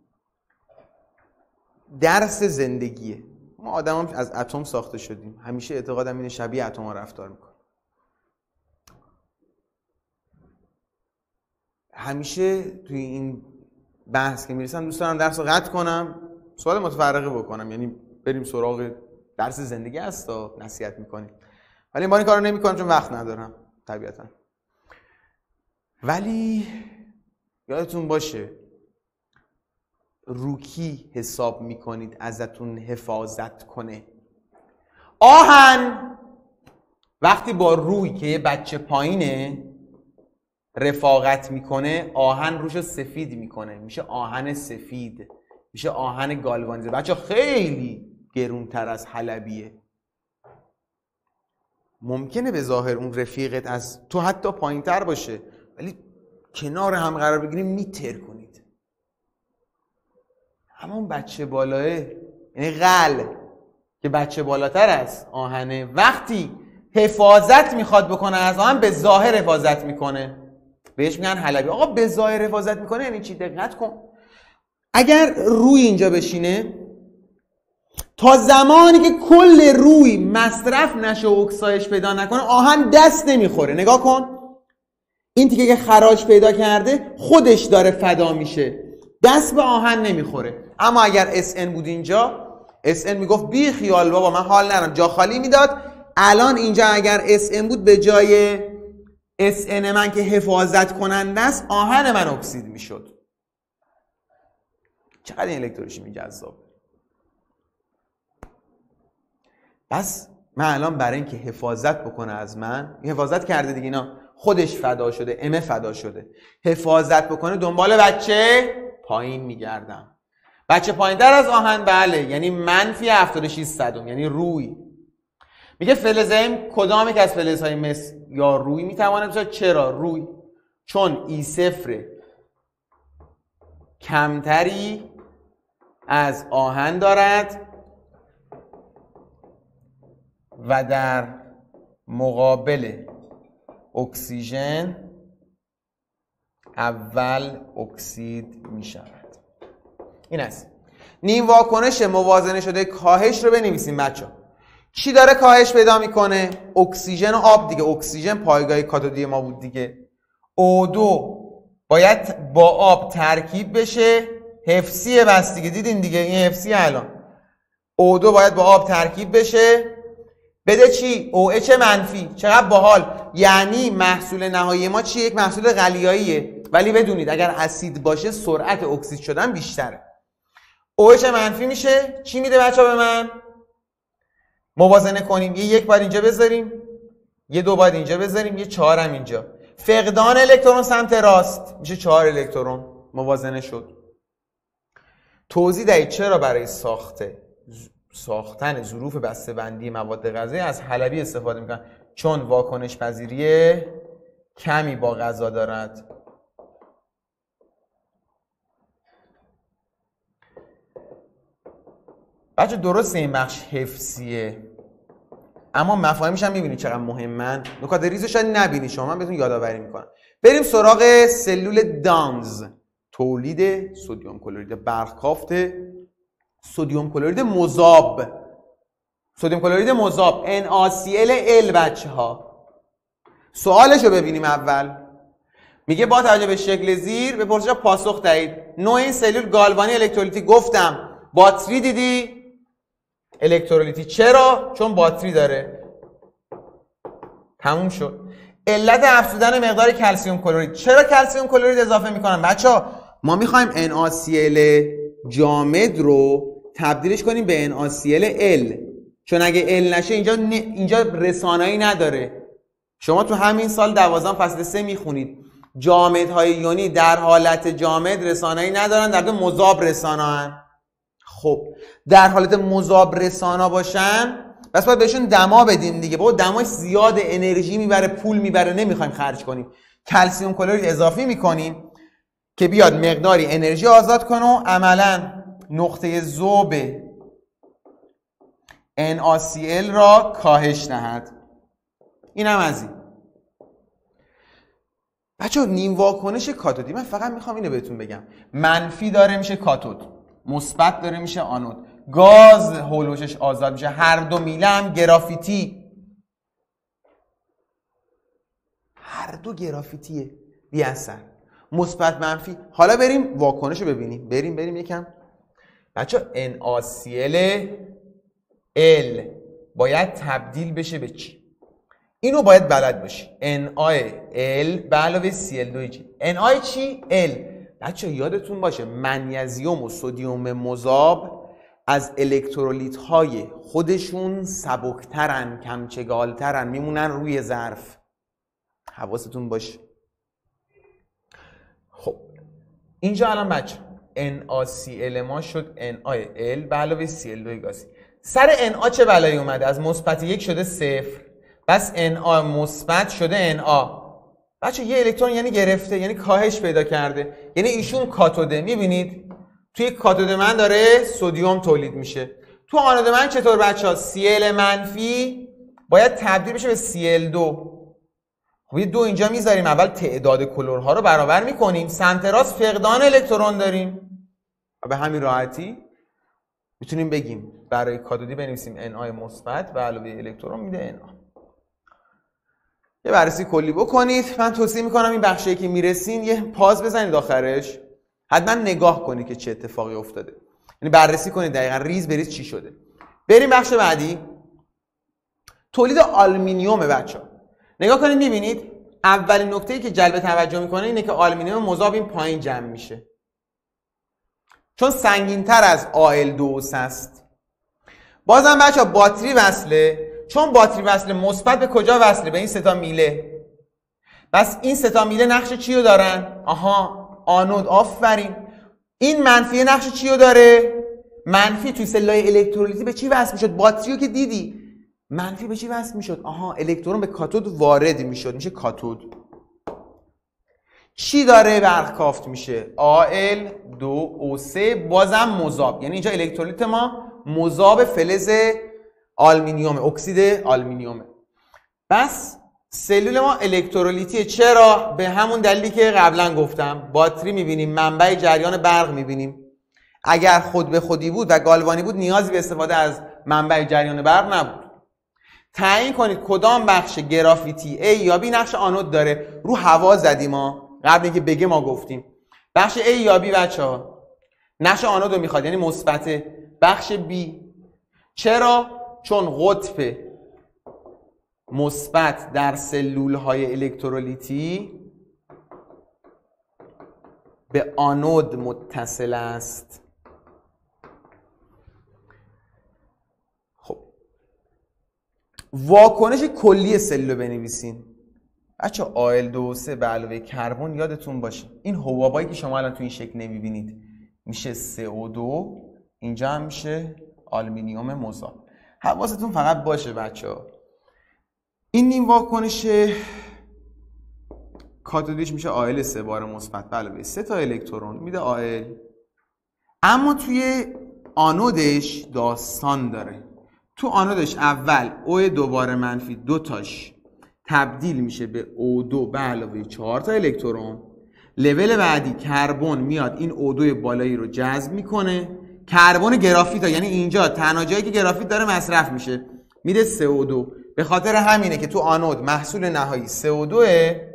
درس زندگیه. ما آدم هم از اتم ساخته شدیم، همیشه اعتقادم اینه شبیه اتم ها رفتار میکنه. همیشه توی این بحث که میرسم دوست دارم درس رو قطع کنم، سوال متفرقه بکنم، یعنی بریم سراغ درس زندگی هست و نصیحت میکنیم، ولی ما این کارو نمیکنم چون وقت ندارم طبیعتا. ولی یادتون باشه روکی حساب میکنید ازتون حفاظت کنه. آهن وقتی با روی که یه بچه پایینه رفاقت میکنه، آهن روشو سفید میکنه، میشه آهن سفید، میشه آهن گالوانیزه. بچه خیلی گرونتر از حلبیه. ممکنه به ظاهر اون رفیقت از تو حتی پایینتر باشه، ولی کنار هم قرار بگیریم میتر کنید. همون بچه بالاه، یعنی غل که بچه بالاتر از آهنه، وقتی حفاظت میخواد بکنه از آهن به ظاهر حفاظت میکنه، بهش میگن حلبی. آقا به ظاهر حفاظت میکنه یعنی چی؟ دقت کن. اگر روی اینجا بشینه، تا زمانی که کل روی مصرف نشه و اکسایش پیدا نکنه آهن دست نمیخوره. نگاه کن، این تیکه که خراش پیدا کرده خودش داره فدا میشه، دست به آهن نمیخوره. اما اگر اس ان بود اینجا، اس ان میگفت بی خیال بابا من حال ندارم، جا خالی میداد. الان اینجا اگر اس ان بود، به جای اس ان من که حفاظت کننده است، آهن من اکسید میشد. چقدر این الکتروشیمی جذاب. پس من الان برای اینکه حفاظت بکنه از من، حفاظت کرده دیگه، اینا خودش فدا شده، امه فدا شده، حفاظت بکنه دنبال بچه پایین میگردم. بچه پایین تر از آهن، بله، یعنی منفی هفتاد و شش صدم، یعنی روی. میگه فلزیم کدام یک از فلزهای مس یا روی میتواند بسازد؟ چرا روی؟ چون ای صفر کمتری از آهن دارد و در مقابل اکسیژن اول اکسید می شود. این است. نیم واکنش موازنه شده کاهش رو بنویسیم بچه ها. چی داره کاهش پیدا میکنه؟ اکسیژن و آب دیگه. اکسیژن پایگاه کاتودی ما بود دیگه. او دو باید با آب ترکیب بشه، حفظیه بس دیگه، دیدین دیگه این حفظیه. الان او دو باید با آب ترکیب بشه، بده چی؟ او اچ منفی. چقدر باحال. یعنی محصول نهایی ما چیه؟ یک محصول غلیاییه، ولی بدونید اگر اسید باشه سرعت اکسید شدن بیشتره. او اچ منفی میشه چی میده بچه ها به من؟ موازنه کنیم، یه یک باید اینجا بذاریم، یه دو باید اینجا بذاریم، یه چهار هم اینجا. فقدان الکترون سمت راست میشه چهار الکترون. موازنه شد. توضیح دهید چرا برای ساخته ساختن ظروف بسته‌بندی مواد غذایی از حلبی استفاده میکنن؟ چون واکنش پذیری کمی با غذا دارد. بچه درسته این بخش حفظیه، اما مفاهیمش هم میبینید چقدر مهمن. نکات ریزو شاید نبینید شما، من بهتون یادآوری میکنم. بریم سراغ سلول دانز، تولید سدیم کلورید، برخافت سدیم کلورید مذاب. سدیم کلورید مذاب ان ا سی ال ال بچه ها. سوالش رو ببینیم اول. میگه با توجه به شکل زیر به پرسش پاسخ دهید. نوع این سلول گالوانی الکترولیتی. گفتم باتری دیدی؟ الکترولیتی. چرا؟ چون باتری داره. تموم شد. علت افزودن مقدار کلسیم کلورید. چرا کلسیم کلورید اضافه میکنم بچه ها؟ ما میخوایم ان ا سی ال جامد رو تبدیلش کنیم به ان ا سی ال ال، چون اگه ال نشه اینجا ن... اینجا رسانایی نداره. شما تو همین سال دوازدهم فصل سه میخونید جامدهای یونی در حالت جامد رسانایی ندارن، در حالت مذاب رسانا. خب در حالت مذاب رسانا باشن بس باید بهشون دما بدیم دیگه. بابا دماش زیاد، انرژی میبره، پول میبره، نمیخوایم خرج کنیم. کلسیم کلورید اضافی میکنیم که بیاد مقداری انرژی آزاد کنه و عملا نقطه ذوب ان ا سی ال را کاهش دهد. این هم از این. بچه نیم واکنش کاتودی، من فقط میخوام اینو بهتون بگم. منفی داره میشه کاتود، مثبت داره میشه آنود. گاز هولوشش آزاد میشه. هر دو میله هم گرافیتی، هر دو گرافیتیه بی اثر. مثبت منفی. حالا بریم واکنش رو ببینیم. بریم بریم یکم بچه ان ا سی ال L باید تبدیل بشه به چی؟ اینو باید بلد باشی. ان ای ال به علاوه سی ال دو جی. ان ای چی؟ L. بچه یادتون باشه منیزیم و سدیم مذاب از الکترولیت های خودشون سبکترن، کمچگالترن، میمونن روی ظرف. حواستون باشه. خب اینجا الان بچه ان ا سی ال ما شد ان ای ال به علاوه سی ال دو گازی. سر ان ا چه بلایی اومده؟ از مثبت یک شده صفر، بس ان ا مثبت شده ان ا. بچه یه الکترون یعنی گرفته، یعنی کاهش پیدا کرده، یعنی ایشون کاتوده. میبینید توی کاتود من داره سدیم تولید میشه. تو آنود من چطور بچه ها؟ سی ال منفی باید تبدیل بشه به سی ال دو. خب یه دو اینجا میذاریم، اول تعداد کلورها رو برابر میکنیم، سمت راست فقدان الکترون داریم. به همین راحتی میتونیم بگیم برای کاتودی بنویسیم ان ای مثبت به علاوه الکترون میده ان ا. یه بررسی کلی بکنید. من توصیه میکنم این بخشی که میرسین یه پاز بزنید آخرش، حتما نگاه کنید که چه اتفاقی افتاده، یعنی بررسی کنید دقیقاً ریز بریز چی شده. بریم بخش بعدی، تولید آلومینیوم. بچه‌ها نگاه کنید، میبینید اولین نکته‌ای که جلب توجه میکنه اینه که آلومینیوم مذاب این پایین جمع میشه، چون سنگین‌تر از آ ال دو است. بازم بچه‌ها باتری وصله، چون باتری وصله مثبت به کجا وصله؟ به این سه تا میله. بس این سه تا میله نقش چی رو دارن؟ آها آنود. آفرین. این منفی نقش چی رو داره؟ منفی توی سلای الکترولیتی به چی وصل میشد؟ باتریو که دیدی منفی به چی وصل میشد؟ آها الکترون به کاتود وارد میشد، میشه کاتود. چی داره برخوافت میشه؟ آ ال دو او سه بازم مذاب، یعنی اینجا الکترولیت ما مذاب فلز آلومینیوم، اکسید آلومینیومه. بس سلول ما الکترولیتیه. چرا؟ به همون دلیلی که قبلا گفتم، باتری میبینیم، منبع جریان برق میبینیم. اگر خود به خودی بود و گالوانی بود نیازی به استفاده از منبع جریان برق نبود. تعیین کنید کدام بخش گرافیتی A یا B نقش آنود داره. رو هوا زدیم ما قبل اینکه بگه ما گفتیم بخش A یا B بچه‌ها نقش آنود رو میخواد، یعنی مثبت. بخش B چرا؟ چون قطب مثبت در سلول های الکترولیتی به آنود متصل است. خب واکنش کلی سلول رو بنویسین بچه. آ ال دو او سه به علاوه کربن یادتون باشه این حبابایی که شما الان تو این شکل نمیبینید میشه سی او دو، اینجا هم میشه آلومینیوم مذاب. حواستون فقط باشه بچه ها این نیم واکنش کاتودیش میشه آ ال سه بار مثبت به علاوه سه تا الکترون میده آ ال. اما توی آنودش داستان داره. تو آنودش اول او دوباره منفی دو تاش تبدیل میشه به او دو به علاوه چهار تا الکترون. لول بعدی کربن میاد این او دو بالایی رو جذب میکنه. کربن گرافیت ها، یعنی اینجا تنها جایی که گرافیت داره مصرف میشه، میده سی او دو. به خاطر همینه که تو آنود محصول نهایی سی او دو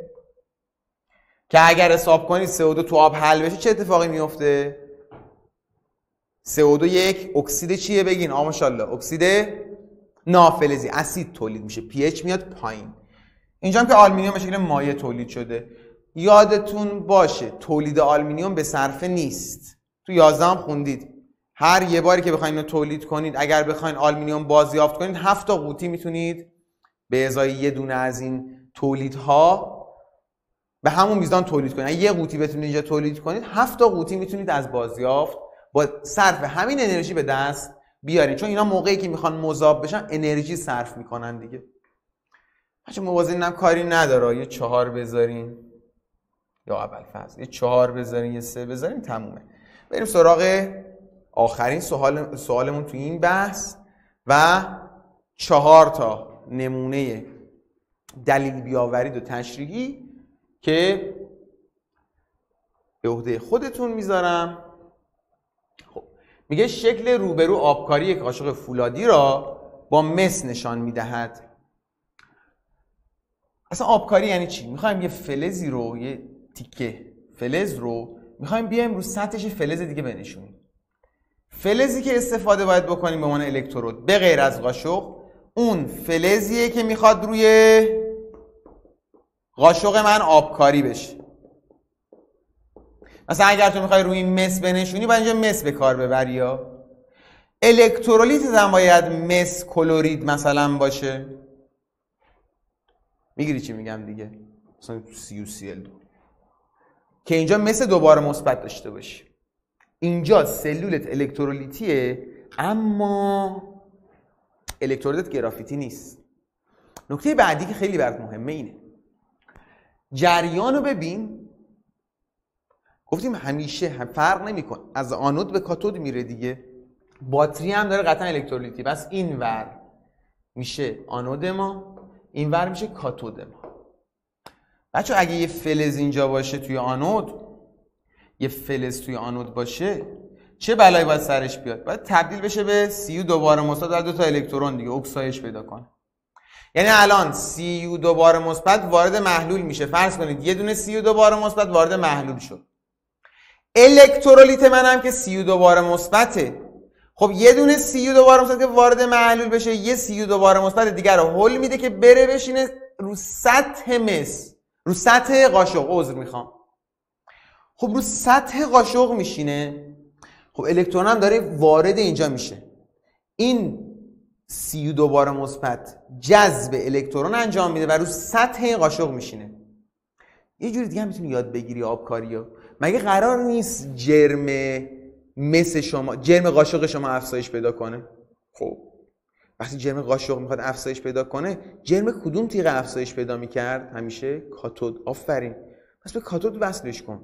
که اگر حساب کنید سی او دو تو آب حل بشه چه اتفاقی میفته؟ سی او دو یک اکسید چیه بگین؟ آ ماشاءالله اکسید نافلزی، اسید تولید میشه، پی اچ میاد پایین. اینجا هم که آلومینیوم به شکل مایع تولید شده. یادتون باشه تولید آلومینیوم به صرفه نیست. تو یازده هم خوندید هر یه باری که بخواید اینو تولید کنید، اگر بخواید آلومینیوم بازیافت کنید هفت تا قوطی میتونید به ازای یه دونه از این تولیدها به همون میزان تولید کنید. اگه یه قوطی بتونید اینجا تولید کنید هفت تا قوطی میتونید از بازیافت با صرف همین انرژی به دست بیارین، چون اینا موقعی که میخوان مذاب بشن انرژی صرف میکنن دیگه. بچه موازین هم کاری نداره، یه چهار بذارین یا اول فاز یه چهار بذارین یه سه بذارین تمومه. بریم سراغ آخرین سوال سوالمون توی این بحث و چهار تا نمونه دلیل بیاورید و تشریحی که به عهده خودتون میذارم. خب میگه شکل روبرو آبکاری یک قاشق فولادی را با مس نشان میدهد. اصلا آبکاری یعنی چی؟ میخوایم یه فلزی رو، یه تیکه فلز رو میخوایم بیایم رو سطحش فلز دیگه بنشونیم. فلزی که استفاده باید بکنیم به عنوان الکترود به غیر از قاشق، اون فلزیه که میخواد روی قاشق من آبکاری بشه. مثلا اگر تو میخوای روی مس بنشونی باید اینجا مس به کار ببری. یا الکترولیت هم باید مس کلورید مثلا باشه. میگیری چی میگم دیگه؟ مثلا سی و سی ال دو که اینجا مس دوباره مثبت داشته باشه. اینجا سلولت الکترولیتیه اما الکترودت گرافیتی نیست. نکته بعدی که خیلی برات مهمه اینه، جریان رو ببین. گفتیم همیشه فرق نمیکنه، از آنود به کاتود میره دیگه. باتری هم داره قطعا الکترولیتی، بس این ور میشه آنود ما، این ور میشه کاتود ما. بچه اگه یه فلز اینجا باشه توی آنود، یه فلز توی آنود باشه، چه بلایی باید سرش بیاد؟ باید تبدیل بشه به سی یو دوباره مثبت و دو تا الکترون دیگه، اکسایش پیدا کنه. یعنی الان سی یو دوباره مثبت وارد محلول میشه. فرض کنید یه دونه سی یو دوباره مثبت وارد محلول شد. الکترولیت من هم که سی یو دوباره مثبته. خب یه دونه سی یو دوباره مثبت که وارد محلول بشه، یه سی یو دوباره مثبت دیگر رو هول میده که بره بشینه رو سطح مس، رو سطح قاشق. عذر میخوام. خب رو سطح قاشق میشینه. خب الکترون هم داره وارد اینجا میشه. این سی یو دوباره مثبت جذب الکترون انجام میده و رو سطح این قاشق میشینه. یه جوری دیگه هم میتونی یاد بگیری آبکاریو. مگه قرار نیست جرم مس شما، جرم قاشق شما افزایش پیدا کنه؟ خب وقتی جرم قاشق میخواد افزایش پیدا کنه، جرم کدوم تیغه افزایش پیدا میکرد؟ همیشه کاتود. آفرین. پس به کاتود وصلش کن.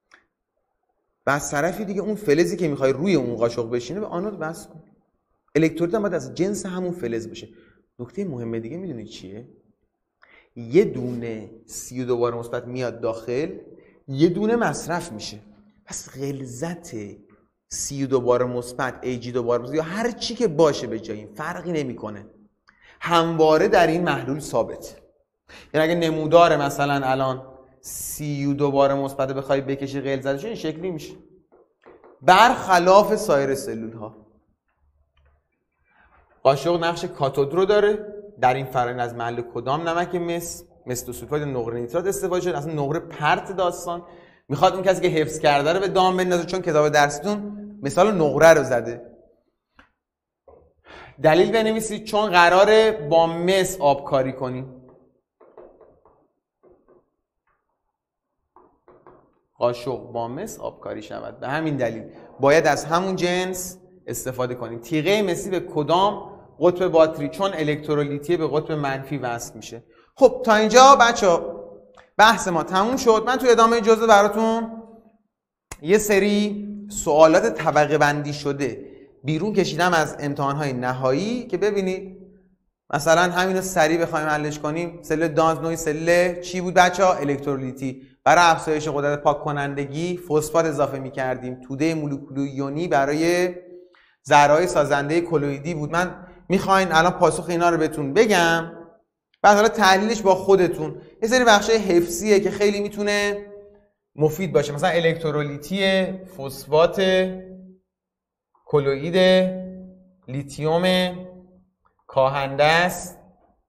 و از طرفی دیگه اون فلزی که میخوای روی اون قاشق بشینه به آنود وصل کن. الکترود هم باید از جنس همون فلز بشه. نکته مهمه دیگه میدونی چیه؟ یه دونه سی و دوباره مثبت میاد داخل، یه دونه مصرف میشه. پس غلظت سی و دوباره مثبت، ای جی دوباره مثبت یا هر چی که باشه به جای این فرقی نمیکنه، همواره در این محلول ثابت. یعنی اگه نمودار مثلا الان سی و دوباره مثبت بخوای بکشی غلظتش این شکلی میشه، برخلاف سایر سلول ها. قاشق نقش کاتود رو داره. در این فرآیند از محل کدام نمک مس مثل سولفات نقره نیترات استفاده شده؟ اصلا نقره پرت داستان میخواد اون کسی که حفظ کرده رو به دام بندازه، چون کتاب درستون مثال نقره رو زده. دلیل بنویسید چون قراره با مس آبکاری کنیم. قاشق با مس آبکاری شود. به همین دلیل باید از همون جنس استفاده کنیم. تیغه مسی به کدام قطب باتری؟ چون الکترولیتی به قطب منفی وصل میشه. خب تا اینجا بچه‌ها بحث ما تموم شد. من تو ادامه جزء براتون یه سری سوالات طبقه بندی شده بیرون کشیدم از امتحان‌های نهایی که ببینید مثلا همینو سریع بخوایم حلش کنیم. سلول دانز نوعی سلول چی بود بچه‌ها؟ الکترولیتی. برای افزایش قدرت پاک کنندگی فسفات اضافه می‌کردیم. توده مولکولوی یونی برای ذره‌های سازنده کلویدی بود. من میخواین الان پاسخ اینا رو بهتون بگم، بعد حالا تحلیلش با خودتون. یه سری بخشای حفظیه که خیلی میتونه مفید باشه. مثلا الکترولیتی فسفات کلوئید لیتیوم کاهنده است،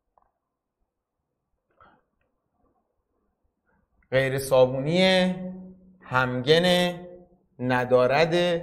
غیر صابونی، همگن، ندارد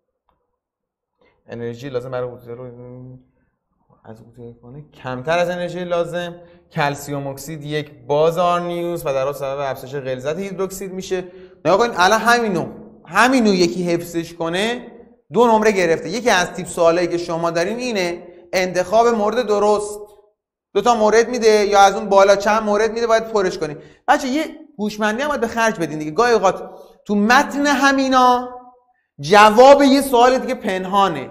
انرژی لازم برای رو از کنه، کمتر از انرژی لازم، کلسیم اکسید یک باز آرنیوس و در اصل سبب افزایش غلظت هیدروکسید میشه. نگاه کنید الان همینو همینو یکی حفظش کنه دو نمره گرفته. یکی از تیپ سوالایی که شما دارین اینه انتخاب مورد درست. دو تا مورد میده یا از اون بالا چند مورد میده، باید پرش کنید. بچه یه هوشمندی هم باید به خرج بدین دیگه. گاهی اوقات تو متن همینا جواب یه سوال دیگه پنهانه.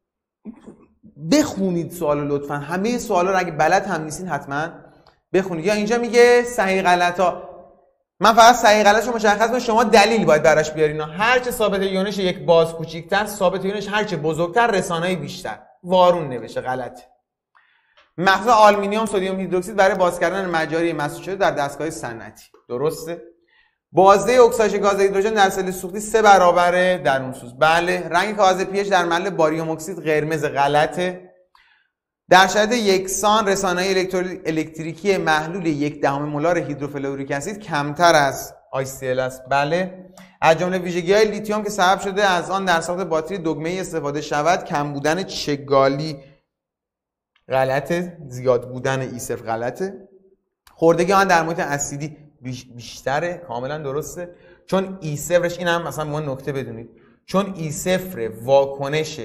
بخونید سوالو لطفا. همه سوالا رو اگه بلد هم نیستین حتما بخونید. یا اینجا میگه صحیح غلطا، من فقط صحیح غلطشو مشخص کنم، شما دلیل باید براش بیارین. هر چه ثابت یونش یک باز کوچیک‌تر، ثابت یونش هر چه بزرگتر، رسانه‌ای بیشتر. وارون نوشه غلطه. مخزن آلومینیوم سدیم هیدروکسید برای باز کردن مجاری مسدود شده در دستگاه صنعتی. درسته؟ بازده اکسایش گاز هیدروژن در سلول سوختی سه برابر درونسوز. بله. رنگ کاغذ پی اچ در محل باریوم اکسید قرمز غلطه. در شرایط یکسان رسانه‌های الکتریکی محلول یک دهم مولار هیدروفلوریک اسید کمتر از آی سی ال است. بله. از جمله ویژگی‌های لیتیوم که سبب شده از آن در ساخت باتری دگمه استفاده شود کم بودن چگالی غلطه، زیاد بودن ای صفر غلطه. خوردگی آن در محیط اسیدی بیشتره، کاملا درسته، چون ای صفرش، این هم مثلا ما نکته بدونید، چون ای صفر واکنش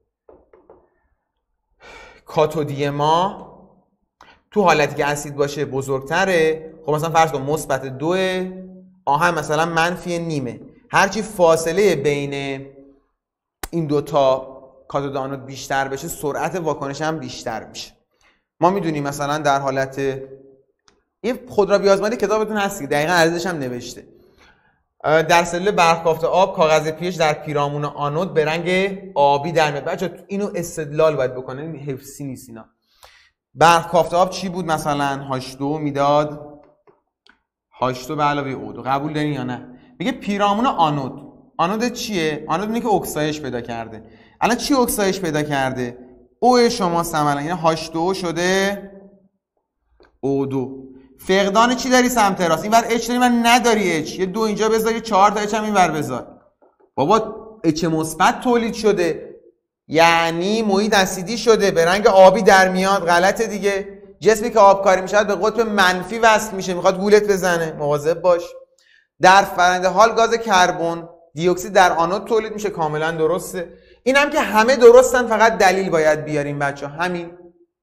کاتودی ما تو حالتی که اسید باشه بزرگتره. خب مثلا فرض کن مثبت دو، آهن مثلا منفی نیمه، هرچی فاصله بین این دوتا کاتود آنود بیشتر بشه سرعت واکنش هم بیشتر میشه. ما میدونیم مثلا در حالت این خودروی آزمایی کتابتون هست که دقیقاً ارزشش هم نوشته، در سلول برق‌کافت آب کاغذ پی اچ در پیرامون آنود به رنگ آبی در میاد. بچه‌ها اینو استدلال باید بکنه، این حفظی نیست. اینا برق‌کافت آب چی بود؟ مثلا هاش دو میداد، هاش دو به علاوه او دو. قبول دارین یا نه؟ میگه پیرامون آنود، آنود چیه؟ آنود اینه که اکسایش پیدا کرده. الان چی اکسایش پیدا کرده؟ او شما سملا، این هاش دو اچ دو. فقدان چی داری سمت راست؟ اینور اچ داری، من نداری اچ، یه دو اینجا بذار، یه چهار تا اچ هم اینور بذار. بابا اچ مثبت تولید شده، یعنی محیط اسیدی شده، به رنگ آبی در میاد. غلطه دیگه. جسمی که آبکاری میشه به قطب منفی وصل میشه، میخواد گولت بزنه، مواظب باش. در فرآیند حال گاز کربن دی اکسید در آنود تولید میشه، کاملا درسته. اینم که همه درستن، فقط دلیل باید بیاریم بچه‌ها، همین.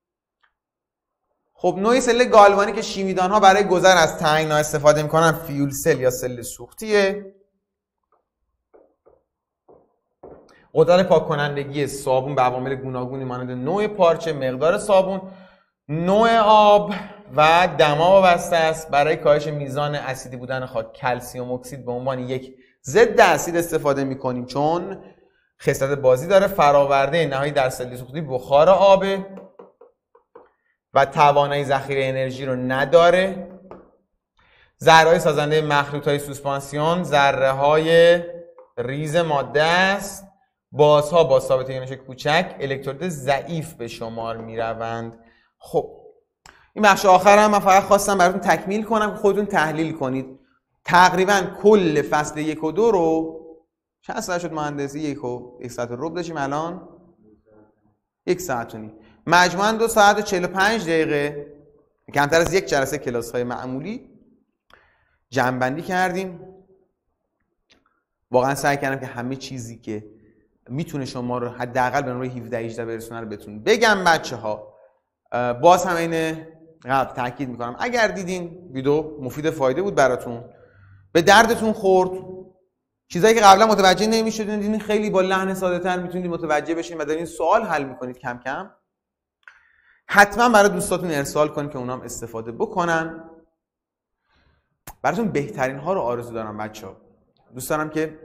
خب نوعی سل گالوانی که شیمیدان ها برای گذر از تنگنا استفاده میکنن فیول سل یا سل سوختیه. قدرت پاک کنندگی صابون به عوامل گوناگونی مانند نوع پارچه، مقدار صابون، نوع آب و دما وابسته است. برای کاهش میزان اسیدی بودن خاک کلسیم اکسید به عنوان یک ضد اسید استفاده میکنیم، چون خصلت بازی داره. فراورده نهایی در سل سوختی بخار آبه و توانایی ذخیره انرژی رو نداره. ذره‌های سازنده مخلوط‌های سوسپانسیون ذره‌های ریز ماده است. بازها با ثابت گرانش کوچک الکترود ضعیف به شمار میروند. خب این بخش آخر هم من فقط خواستم براتون تکمیل کنم که خودتون تحلیل کنید. تقریبا کل فصل یک و دو رو چند ساعت شد مهندسی؟ یک و یک ساعت و ربع داشتیم، الان یک ساعت و نیم، مجموعاً دو ساعت و چهل و پنج دقیقه، کمتر از یک جلسه کلاس های معمولی جمع‌بندی کردیم. واقعا سعی کردم که همه چیزی که میتونه شما رو حداقل به نمره هفده هجده برسونه رو بتونم بگم. بچه ها باز هم این قبل تاکید میکنم، اگر دیدین ویدیو مفید فایده بود براتون، به دردتون خورد، چیزایی که قبلا متوجه نمیشدین دیدین خیلی با لحن ساده تر میتونید متوجه بشین و دارین سوال حل میکنید کم کم، حتما برای دوستاتون ارسال کنید که اونام استفاده بکنن. براتون بهترین ها رو آرزو دارم بچه‌ها. دوست دارم که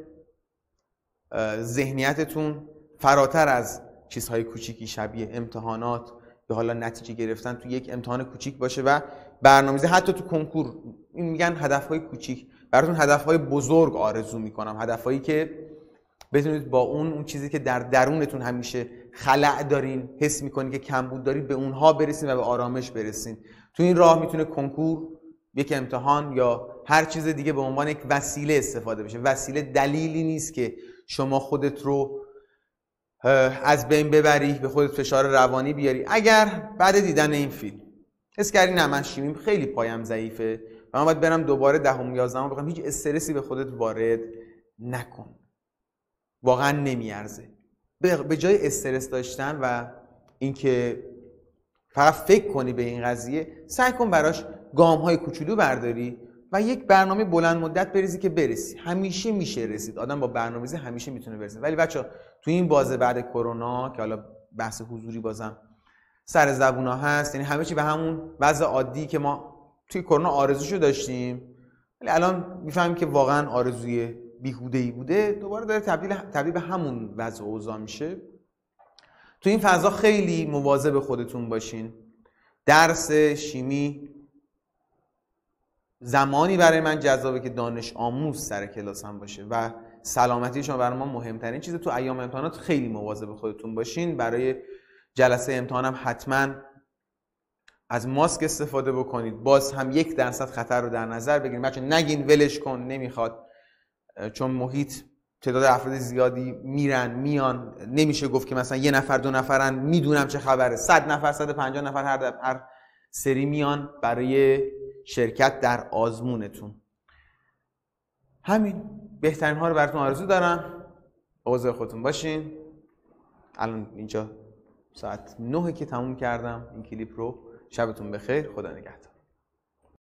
ذهنیتتون فراتر از چیزهای کوچیکی شبیه امتحانات یا حالا نتیجه گرفتن تو یک امتحان کوچیک باشه و برنامه‌ریزی حتی تو کنکور، این میگن هدفهای کوچیک، براتون هدفهای بزرگ آرزو میکنم، هدفهایی که بتونید با اون اون چیزی که در درونتون همیشه خلأ دارین، حس میکنید که کمبود دارید، به اونها برسین و به آرامش برسین. تو این راه میتونه کنکور، یک امتحان یا هر چیز دیگه به عنوان یک وسیله استفاده بشه. وسیله دلیلی نیست که شما خودت رو از بین ببری، به خودت فشار روانی بیاری. اگر بعد دیدن این فیلم حس کردی نه من شیمیم خیلی پایم ضعیفه و من باید برم دوباره دهم یازدهم بخوام، هیچ استرسی به خودت وارد نکن، واقعا نمیارزه. به جای استرس داشتن و اینکه فقط فکر کنی به این قضیه، سعی کن براش گام های کوچولو برداری و یک برنامه بلند مدت بریزی که برسی. همیشه میشه رسید، آدم با برنامه‌ریزی همیشه میتونه برسه. ولی بچه‌ها تو این بازه بعد کرونا که حالا بحث حضوری بازم سر زبونا هست، یعنی همه چی به همون وضع عادی که ما توی کرونا آرزوشو داشتیم، ولی الان میفهمیم که واقعا آرزوی بیهوده‌ای بوده، دوباره داره تبدیل تبدیل به همون وضع و اوضاع میشه. تو این فضا خیلی مواظب خودتون باشین. درس شیمی زمانی برای من جذابه که دانش آموز سر کلاسم باشه و سلامتی شما برای ما مهمترین چیزه. تو ایام امتحانات خیلی مواظب خودتون باشین. برای جلسه امتحانم حتما از ماسک استفاده بکنید. باز هم یک درصد خطر رو در نظر بگیرید. بچه نگین ولش کن نمیخواد، چون محیط تعداد افراد زیادی میرن میان، نمیشه گفت که مثلا یه نفر دو نفرن میدونم چه خبره، صد نفر صد و پنجاه نفر هر هر سری میان برای شرکت در آزمونتون. همین بهترین ها رو براتون آرزو دارم. مواظب خودتون باشین. الان اینجا ساعت نه که تموم کردم این کلیپ رو. شبتون بخیر. خدا نگهدار.